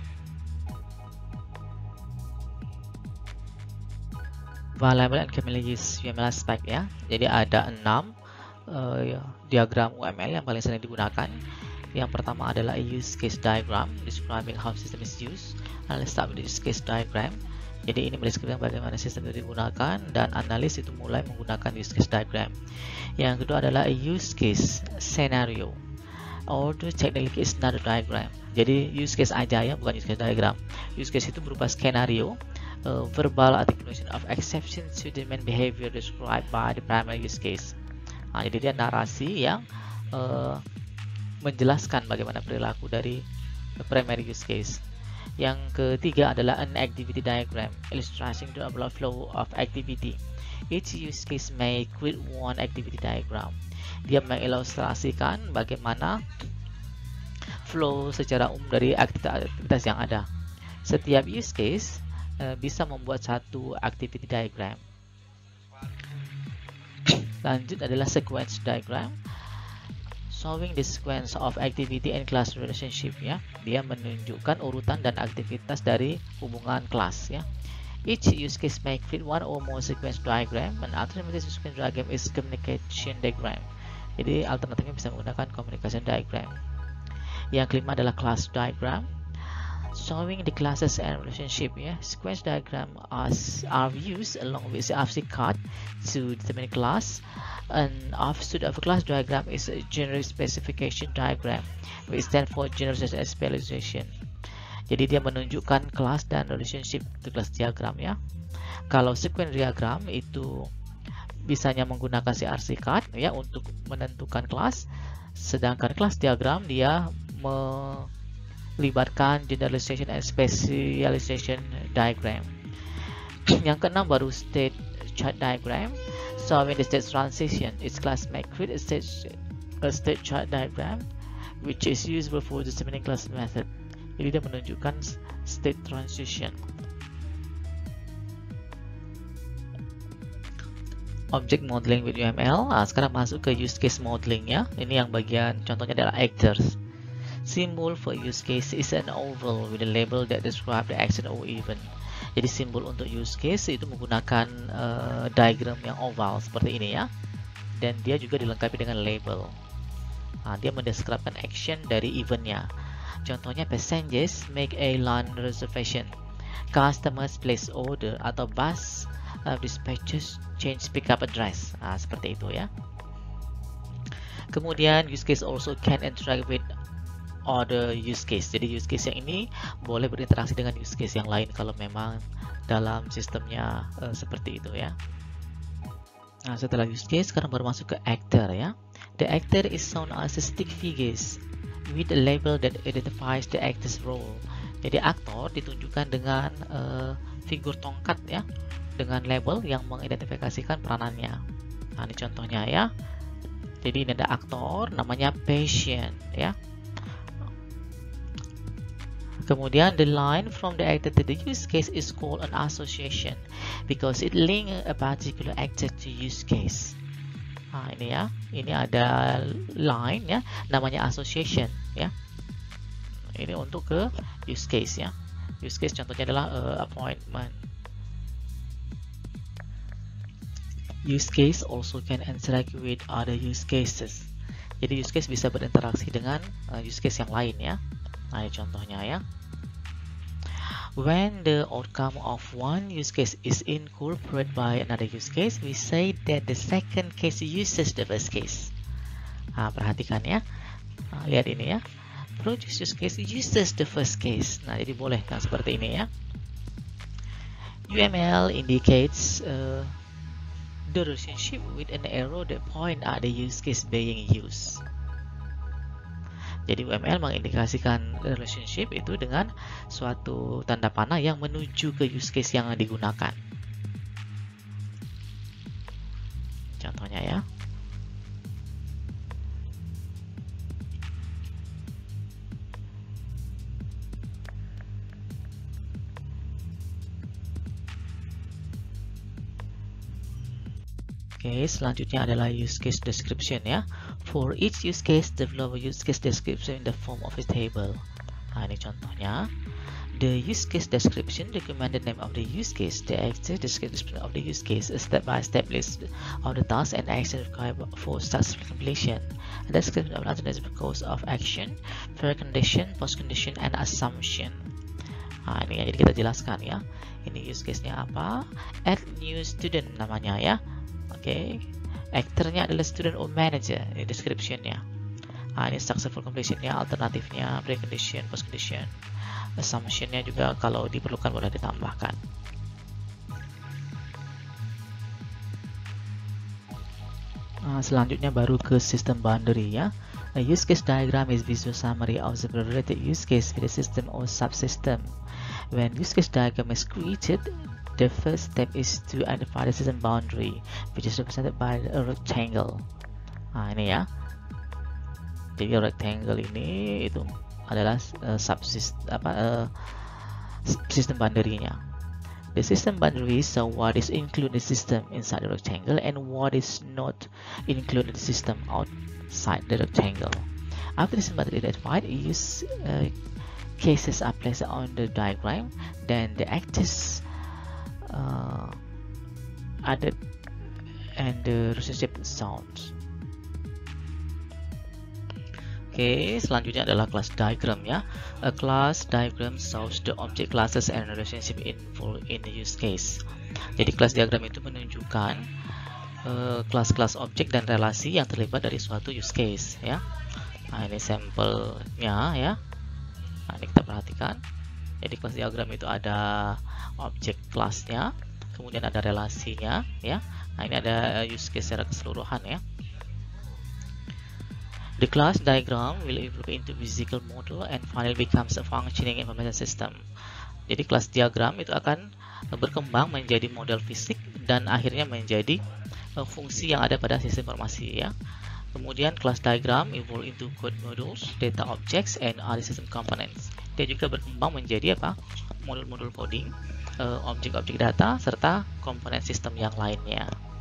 Variable and commonly used U M L aspect ya. Jadi ada enam uh, diagram U M L yang paling sering digunakan. Yang pertama adalah a use case diagram describing how system is used. Let's start with the use case diagram. Jadi ini mendeskripsikan bagaimana sistem itu digunakan, dan analis itu mulai menggunakan use case diagram. Yang kedua adalah a use case scenario, or technically is not a diagram. Jadi use case aja ya, bukan use case diagram. Use case itu berupa skenario, uh, verbal articulation of exception to the main behavior described by the primary use case. Nah, jadi dia narasi yang uh, menjelaskan bagaimana perilaku dari primary use case. Yang ketiga adalah an activity diagram, illustrating the overall flow of activity. Each use case may create one activity diagram. Dia mengilustrasikan bagaimana flow secara umum dari aktivitas yang ada. Setiap use case uh, bisa membuat satu activity diagram. Lanjut adalah sequence diagram, showing the sequence of activity and class relationship ya. Dia menunjukkan urutan dan aktivitas dari hubungan kelas ya. Each use case may create one or more sequence diagram. An alternative sequence diagram is communication diagram. Jadi alternatifnya bisa menggunakan communication diagram. Yang kelima adalah class diagram, showing the classes and relationship ya. Sequence diagram as are used along with the R C card to determine class. An offshoot of a class diagram is a general specification diagram, which stands for general specialization. Jadi dia menunjukkan kelas dan relationship itu kelas diagram ya. Kalau sequence diagram itu bisanya menggunakan si R C card ya untuk menentukan kelas, sedangkan kelas diagram dia melibatkan generalization and specialization diagram. Yang keenam baru state chart diagram, showing the state transition. Its class may create a state, a state chart diagram, which is useful for determining class method. Jadi dia menunjukkan state transition. Object modeling with U M L. Nah, sekarang masuk ke use case modeling ya. Ini yang bagian contohnya adalah actors. Symbol for use case is an oval with a label that describe the action or event. Jadi simbol untuk use case itu menggunakan uh, diagram yang oval seperti ini ya, dan dia juga dilengkapi dengan label. Nah, dia mendeskripsikan action dari eventnya. Contohnya passengers make a line reservation, customers place order, atau bus uh, dispatchers change pickup address. Nah, seperti itu ya. Kemudian use case also can interact with other use case. Jadi use case yang ini boleh berinteraksi dengan use case yang lain kalau memang dalam sistemnya uh, seperti itu ya. Nah, setelah use case sekarang baru masuk ke actor ya. The actor is shown as a stick figures with a label that identifies the actor's role. Jadi aktor ditunjukkan dengan uh, figur tongkat ya, dengan label yang mengidentifikasikan peranannya. Nah, ini contohnya ya. Jadi ini ada aktor namanya patient ya. Kemudian the line from the actor to the use case is called an association because it link a particular actor to use case. Nah, ini ya, ini ada line ya, namanya association ya. Ini untuk ke use case ya. Use case contohnya adalah uh, appointment. Use case also can interact with other use cases. Jadi use case bisa berinteraksi dengan uh, use case yang lain ya. Nah, ini contohnya ya. When the outcome of one use case is incorporated by another use case, we say that the second case uses the first case. Nah, perhatikan ya. Nah, lihat ini ya. Produce use case uses the first case. Nah, jadi boleh kan seperti ini ya. U M L indicates uh, the relationship with an arrow that point at the use case being used. Jadi U M L mengindikasikan relationship itu dengan suatu tanda panah yang menuju ke use case yang digunakan. Contohnya ya. Oke, selanjutnya adalah use case description ya. For each use case, develop a use case description in the form of a table. Nah, ini contohnya. The use case description recommend the name of the use case, the exact description of the use case, a step-by-step list of the tasks and actions required for successful completion, a description of the alternative course of action, precondition, postcondition, and assumption. Nah, ini yang jadi kita jelaskan ya. Ini use case-nya apa? Add new student namanya ya. Oke, okay. Actor-nya adalah student or manager. Ini description-nya. Nah, ini successful completion-nya, alternatifnya, precondition, postcondition. Assumption-nya juga kalau diperlukan boleh ditambahkan. Nah, selanjutnya baru ke system boundary ya. A use case diagram is visual summary of the related use case with a system or subsystem. When use case diagram is created, the first step is to identify the system boundary, which is represented by a rectangle. Nah, ini ya. Jadi rectangle ini itu adalah uh, subsystem apa uh, sistem boundary-nya. The system boundary is so what is included in the system inside the rectangle and what is not included in the system outside the rectangle. After the system boundary is identified, use uh, cases are placed on the diagram, then the actors uh, added and the relationship sounds. Oke, okay, selanjutnya adalah class diagram ya. A class diagram shows the object classes and relationship involved in the use case. Jadi class diagram itu menunjukkan kelas-kelas uh, objek dan relasi yang terlibat dari suatu use case ya. Nah, ini sampelnya ya. Nah, ini kita perhatikan. Jadi class diagram itu ada objek kelasnya, kemudian ada relasinya ya. Nah, ini ada use case secara keseluruhan ya. The class diagram will evolve into physical model and finally becomes a functioning information system. Jadi class diagram itu akan berkembang menjadi model fisik dan akhirnya menjadi uh, fungsi yang ada pada sistem informasi ya. Kemudian class diagram evolve into code modules, data objects, and other system components. Dia juga berkembang menjadi apa? Modul-modul coding, uh, objek-objek data serta komponen sistem yang lainnya.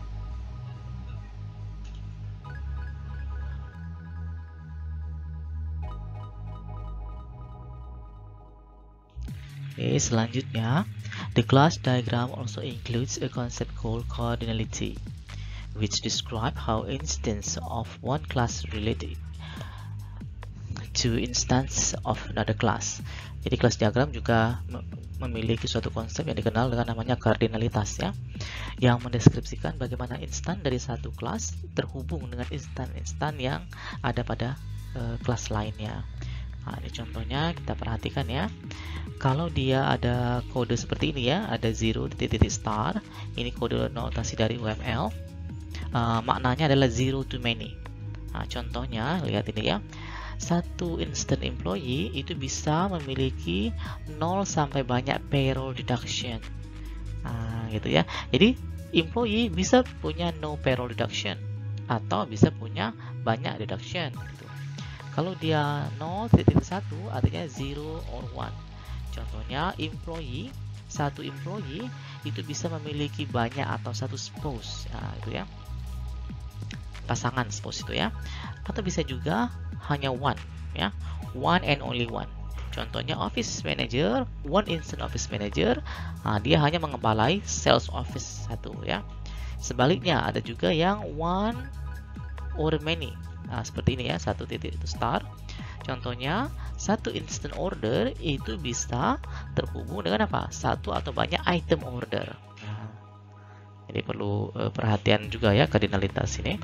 Oke, selanjutnya, the class diagram also includes a concept called cardinality, which describe how instance of one class related to instance of another class. Jadi kelas diagram juga memiliki suatu konsep yang dikenal dengan namanya kardinalitas ya, yang mendeskripsikan bagaimana instan dari satu kelas terhubung dengan instan-instan yang ada pada uh, kelas lainnya. Nah, ini contohnya kita perhatikan ya. Kalau dia ada kode seperti ini ya, ada zero titik-titik star, ini kode notasi dari U M L. Uh, maknanya adalah zero to many. Nah, contohnya lihat ini ya. Satu instant employee itu bisa memiliki nol sampai banyak payroll deduction. Nah, gitu ya. Jadi employee bisa punya no payroll deduction atau bisa punya banyak deduction gitu. Kalau dia nol titik satu artinya zero or one. Contohnya employee, satu employee itu bisa memiliki banyak atau satu spouse. Nah, itu ya. Pasangan spouse itu ya. Atau bisa juga hanya one ya. One and only one. Contohnya office manager, one instant office manager, nah, dia hanya mengepalai sales office satu ya. Sebaliknya ada juga yang one or many. Nah, seperti ini ya, satu titik itu star. Contohnya, satu instant order itu bisa terhubung dengan apa? Satu atau banyak item order. Nah, jadi perlu uh, perhatian juga ya kardinalitas ini.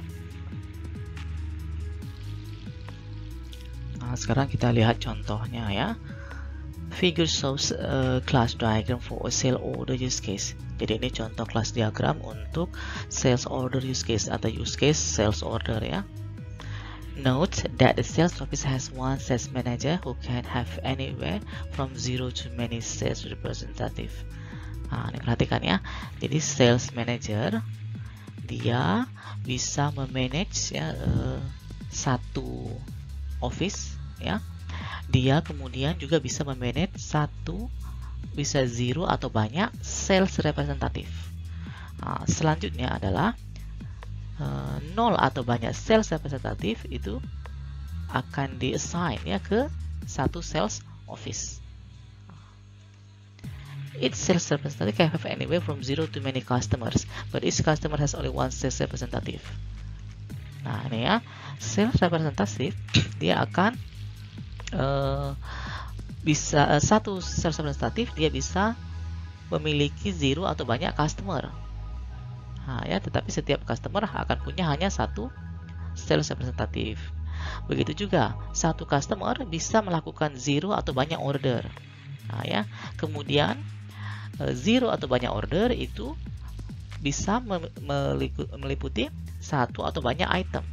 Nah, sekarang kita lihat contohnya ya. Figure shows a class diagram for a sale order use case. Jadi ini contoh class diagram untuk sales order use case atau use case sales order ya. Note that the sales office has one sales manager who can have anywhere from zero to many sales representative. Nah, ini perhatikan ya. Jadi sales manager dia bisa memanage ya uh, satu office ya. Dia kemudian juga bisa memanage satu bisa zero atau banyak sales representative. Nah, selanjutnya adalah uh, nol atau banyak sales representatif itu akan di-assign ya ke satu sales office. Each sales representative can have anywhere from zero to many customers, but each customer has only one sales representative. Nah ini ya, sales representative dia akan uh, bisa uh, satu sales representative dia bisa memiliki zero atau banyak customer. Nah, ya, tetapi setiap customer akan punya hanya satu sales representative. Begitu juga satu customer bisa melakukan zero atau banyak order. Nah, ya, kemudian uh, zero atau banyak order itu bisa meliputi satu atau banyak item.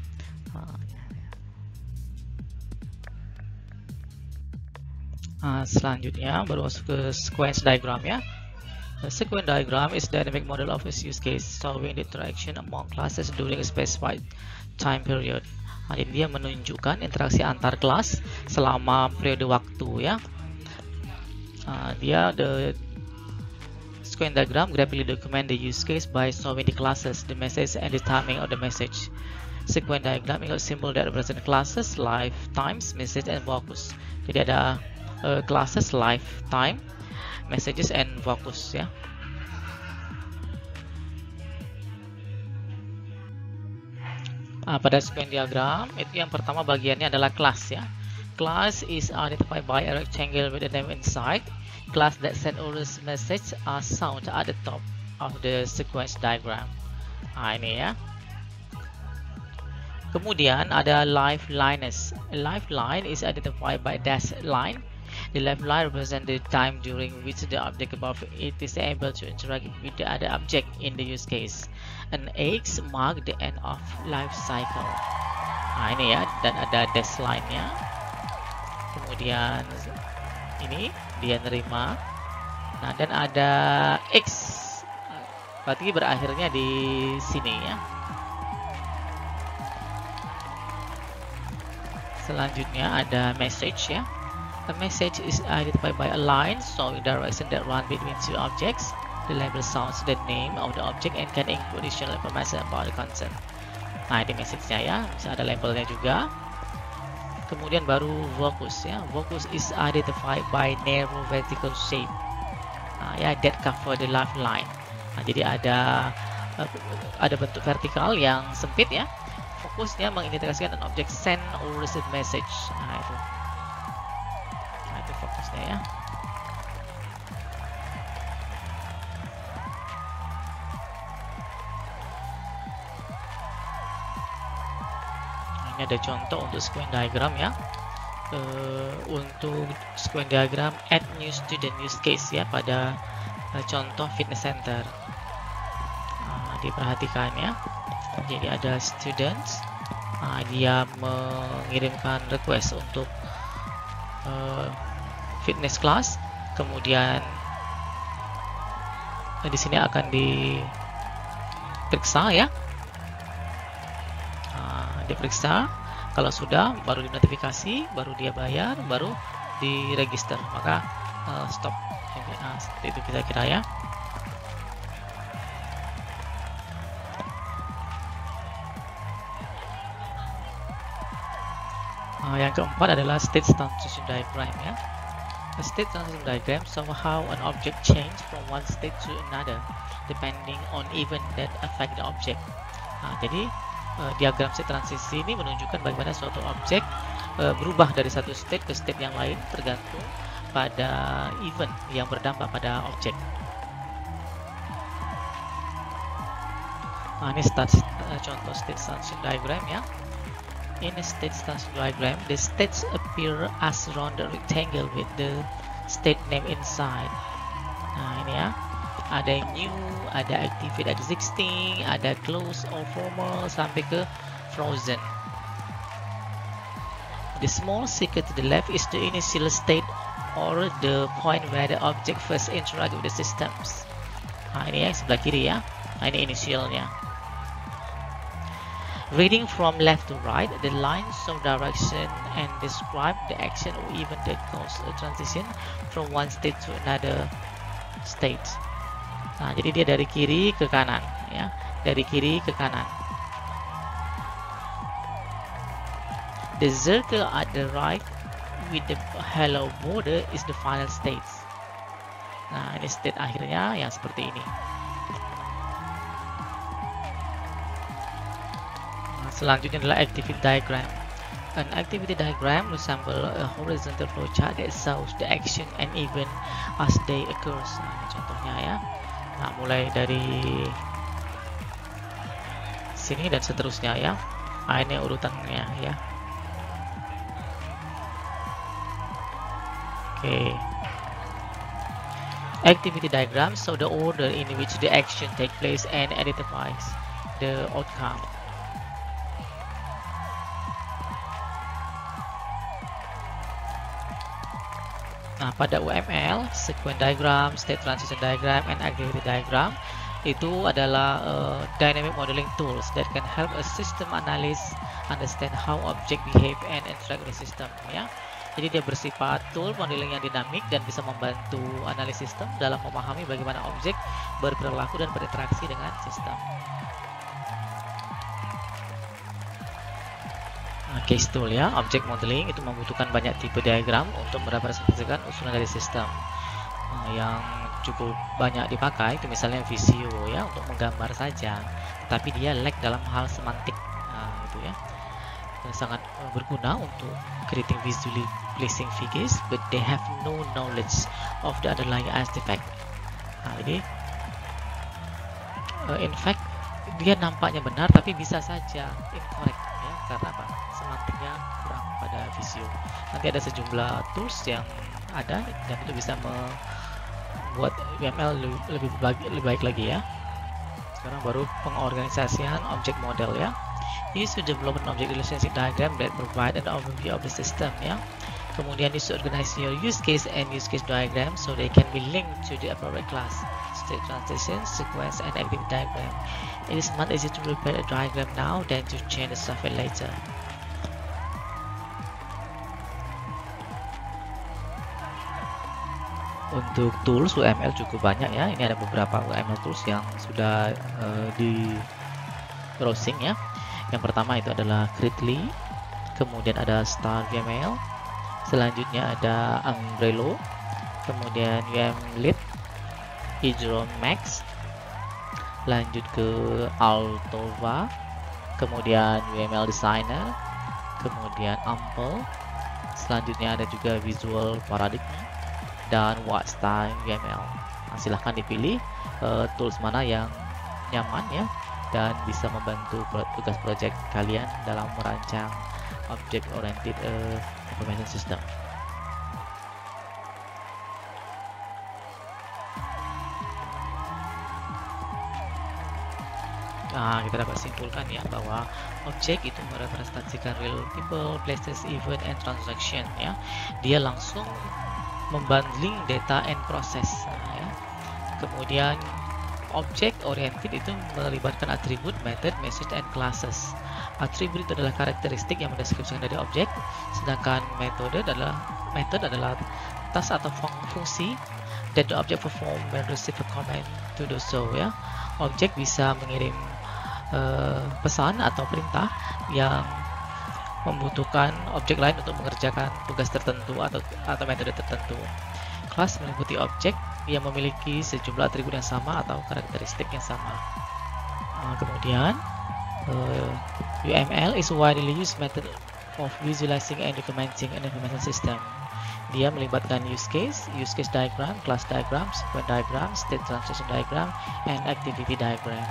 Nah, selanjutnya baru masuk ke sequence diagram ya. The sequence diagram is dynamic model of a use case solving the interaction among classes during a specified time period. Nah, jadi dia menunjukkan interaksi antar kelas selama periode waktu ya. Nah, dia the sequence diagram graphically document the use case by showing the classes, the message, and the timing of the message. Sequence diagram includes symbol that represent classes, life, times, message, and focus. Jadi ada uh, classes, life, time, messages, and focus ya. Nah, pada sequence diagram itu yang pertama bagiannya adalah class ya. Class is identified by a rectangle with a name inside. Class that send orders message are found at the top of the sequence diagram. Nah ini ya. Kemudian ada lifelines. A lifeline is identified by a dashed line. The lifeline represents the time during which the object above it is able to interact with the other object in the use case. An X mark the end of life cycle. Nah ini ya, dan ada dash line-nya. Kemudian ini dia nerima. Nah dan ada X, berarti berakhirnya di sini ya. Selanjutnya ada message ya. A message is identified by a line showing direction that run between two objects. The label sounds the name of the object and can include additional information about the content. Nah ini message-nya ya, bisa ada labelnya juga. Kemudian baru focus ya. Focus is identified by narrow vertical shape. Nah ya, that cover the lifeline. Nah jadi ada uh, ada bentuk vertikal yang sempit ya. Fokusnya mengintegrasikan an objek send or receive message. Nah itu, nah itu fokusnya ya. Nah, ini ada contoh untuk sequence diagram ya. Uh, untuk sequence diagram add new student use case ya pada uh, contoh fitness center. Nah, diperhatikan ya. Jadi ada students, nah, dia mengirimkan request untuk uh, fitness class, kemudian uh, di sini akan diperiksa ya, nah, diperiksa. Kalau sudah, baru dinotifikasi, baru dia bayar, baru diregister, maka uh, stop. Nah, seperti itu kira-kira ya. Uh, yang keempat adalah state transition diagram ya. A state transition diagram shows how an object change from one state to another depending on event that affect the object. Nah, jadi uh, diagram state transisi ini menunjukkan bagaimana suatu objek uh, berubah dari satu state ke state yang lain tergantung pada event yang berdampak pada objek. Nah, ini stat, uh, contoh state transition diagram ya. In a state transition diagram, the states appear as rounded rectangle with the state name inside. Nah ini ya, ada yang new, ada activate existing, ada close or formal sampai ke frozen. The small circle to the left is the initial state or the point where the object first interact with the systems. Nah ini ya sebelah kiri ya. Nah ini initialnya. Reading from left to right, the lines show direction and describe the action or event that causes a transition from one state to another state. Nah, jadi dia dari kiri ke kanan, ya, dari kiri ke kanan. The circle at the right with the hello border is the final state. Nah, ini state akhirnya yang seperti ini. Nah, selanjutnya adalah activity diagram. An activity diagram resembles a horizontal flowchart that shows the action and event as they occurs. Nah, ini contohnya ya. Nah, mulai dari sini dan seterusnya ya. Nah, ini urutannya ya. Oke. Okay. Activity diagram show the order in which the action take place and identifies the outcome. Nah, pada U M L, sequence diagram, state transition diagram, and activity diagram itu adalah uh, dynamic modeling tools that can help a system analyst understand how object behave and interact with the system. Ya, jadi dia bersifat tool modeling yang dinamik dan bisa membantu analis sistem dalam memahami bagaimana objek berperilaku dan berinteraksi dengan sistem. Case tool ya, object modeling itu membutuhkan banyak tipe diagram untuk merepresentasikan usulan dari sistem. Nah, yang cukup banyak dipakai itu misalnya Visio ya untuk menggambar saja, tapi dia lag dalam hal semantik. Nah, itu ya. Dan sangat berguna untuk creating visually pleasing figures, but they have no knowledge of the underlying artifact. Nah, jadi uh, in fact dia nampaknya benar tapi bisa saja incorrect ya, karena apa? Semantiknya kurang pada Visio. Nanti ada sejumlah tools yang ada dan itu bisa membuat U M L lebih, baik, lebih baik lagi ya. Sekarang baru pengorganisasian object model ya. Use to develop an object relationship diagram that provide an overview of the system ya. Kemudian use to organize your use case and use case diagram so they can be linked to the appropriate class, state transition, sequence, and activity diagram. It is much easier to prepare a diagram now than to change the software later. Untuk tools U M L cukup banyak ya. Ini ada beberapa U M L tools yang sudah uh, di browsing ya. Yang pertama itu adalah Gridly, kemudian ada Star U M L, selanjutnya ada Umbrello, kemudian U M Lead, Hydron Max, lanjut ke Altova, kemudian U M L Designer, kemudian Ample, selanjutnya ada juga Visual Paradigm dan Watchstyle U M L. Nah, silahkan dipilih uh, tools mana yang nyaman ya dan bisa membantu tugas project kalian dalam merancang object oriented uh, information system. Nah, kita dapat simpulkan ya bahwa objek itu merepresentasikan real people, places, event, and transaction ya. Dia langsung membundling data and process. Nah, ya. Kemudian object oriented itu melibatkan atribut, method, message, and classes. Atribut itu adalah karakteristik yang mendeskripsikan dari objek, sedangkan metode adalah method adalah task atau fungsi that the object perform when receive a command to do so ya. Objek bisa mengirim uh, pesan atau perintah yang membutuhkan objek lain untuk mengerjakan tugas tertentu atau atau metode tertentu. Kelas meliputi objek yang memiliki sejumlah atribut yang sama atau karakteristik yang sama. Nah, kemudian uh, U M L is a widely used method of visualizing and documenting an information system. Dia melibatkan use case, use case diagram, class diagram, sequence diagram, state transition diagram, and activity diagram.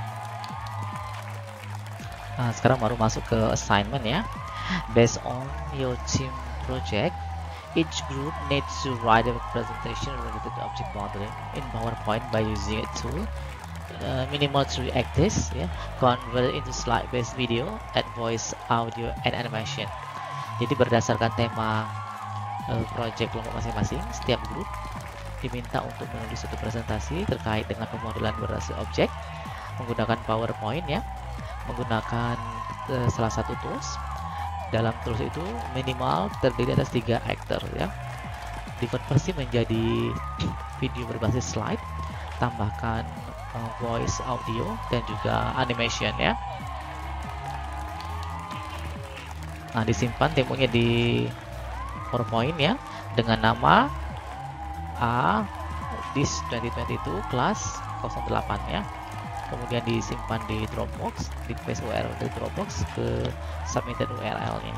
Nah, sekarang baru masuk ke assignment ya. Based on your team project, each group needs to write a presentation related to object modeling in PowerPoint by using a tool, uh, minimal three actors, yeah, convert into slide-based video, add voice, audio, and animation. Jadi berdasarkan tema uh, project kelompok masing-masing, setiap grup diminta untuk menulis satu presentasi terkait dengan pemodelan berbasis objek menggunakan PowerPoint ya, menggunakan uh, salah satu tools. Dalam tools itu minimal terdiri atas tiga aktor ya. Dikonversi menjadi video berbasis slide, tambahkan uh, voice, audio, dan juga animation ya. Nah, disimpan demonya di PowerPoint ya, dengan nama A Dis dua ribu dua puluh dua kelas nol delapan ya. Kemudian disimpan di Dropbox, di paste U R L di Dropbox ke submitted U R L-nya.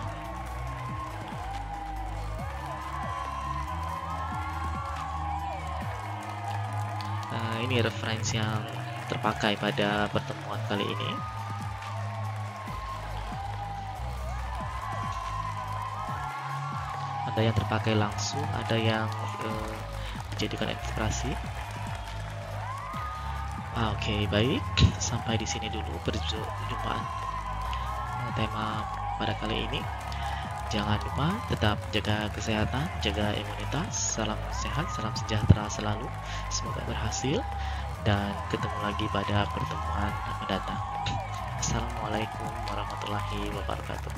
Nah, ini referensi yang terpakai pada pertemuan kali ini. Ada yang terpakai langsung, ada yang eh, dijadikan inspirasi. Ah, Oke, okay, baik. Sampai di sini dulu perjumpaan eh, tema pada kali ini. Jangan lupa tetap jaga kesehatan, jaga imunitas. Salam sehat, salam sejahtera selalu. Semoga berhasil dan ketemu lagi pada pertemuan mendatang. Assalamualaikum warahmatullahi wabarakatuh.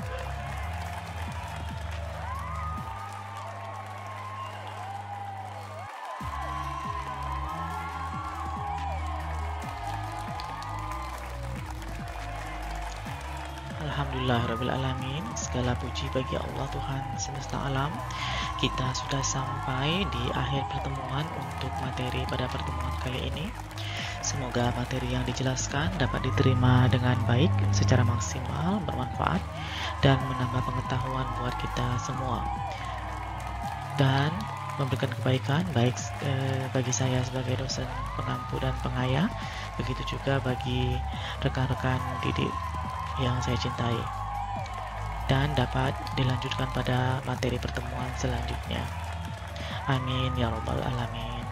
Alhamdulillahirrabbilalamin. Segala puji bagi Allah Tuhan semesta alam. Kita sudah sampai di akhir pertemuan untuk materi pada pertemuan kali ini. Semoga materi yang dijelaskan dapat diterima dengan baik, secara maksimal, bermanfaat, dan menambah pengetahuan buat kita semua, dan memberikan kebaikan baik eh, bagi saya sebagai dosen pengampu dan pengayah, begitu juga bagi rekan-rekan didik yang saya cintai, dan dapat dilanjutkan pada materi pertemuan selanjutnya. Amin ya robbal alamin.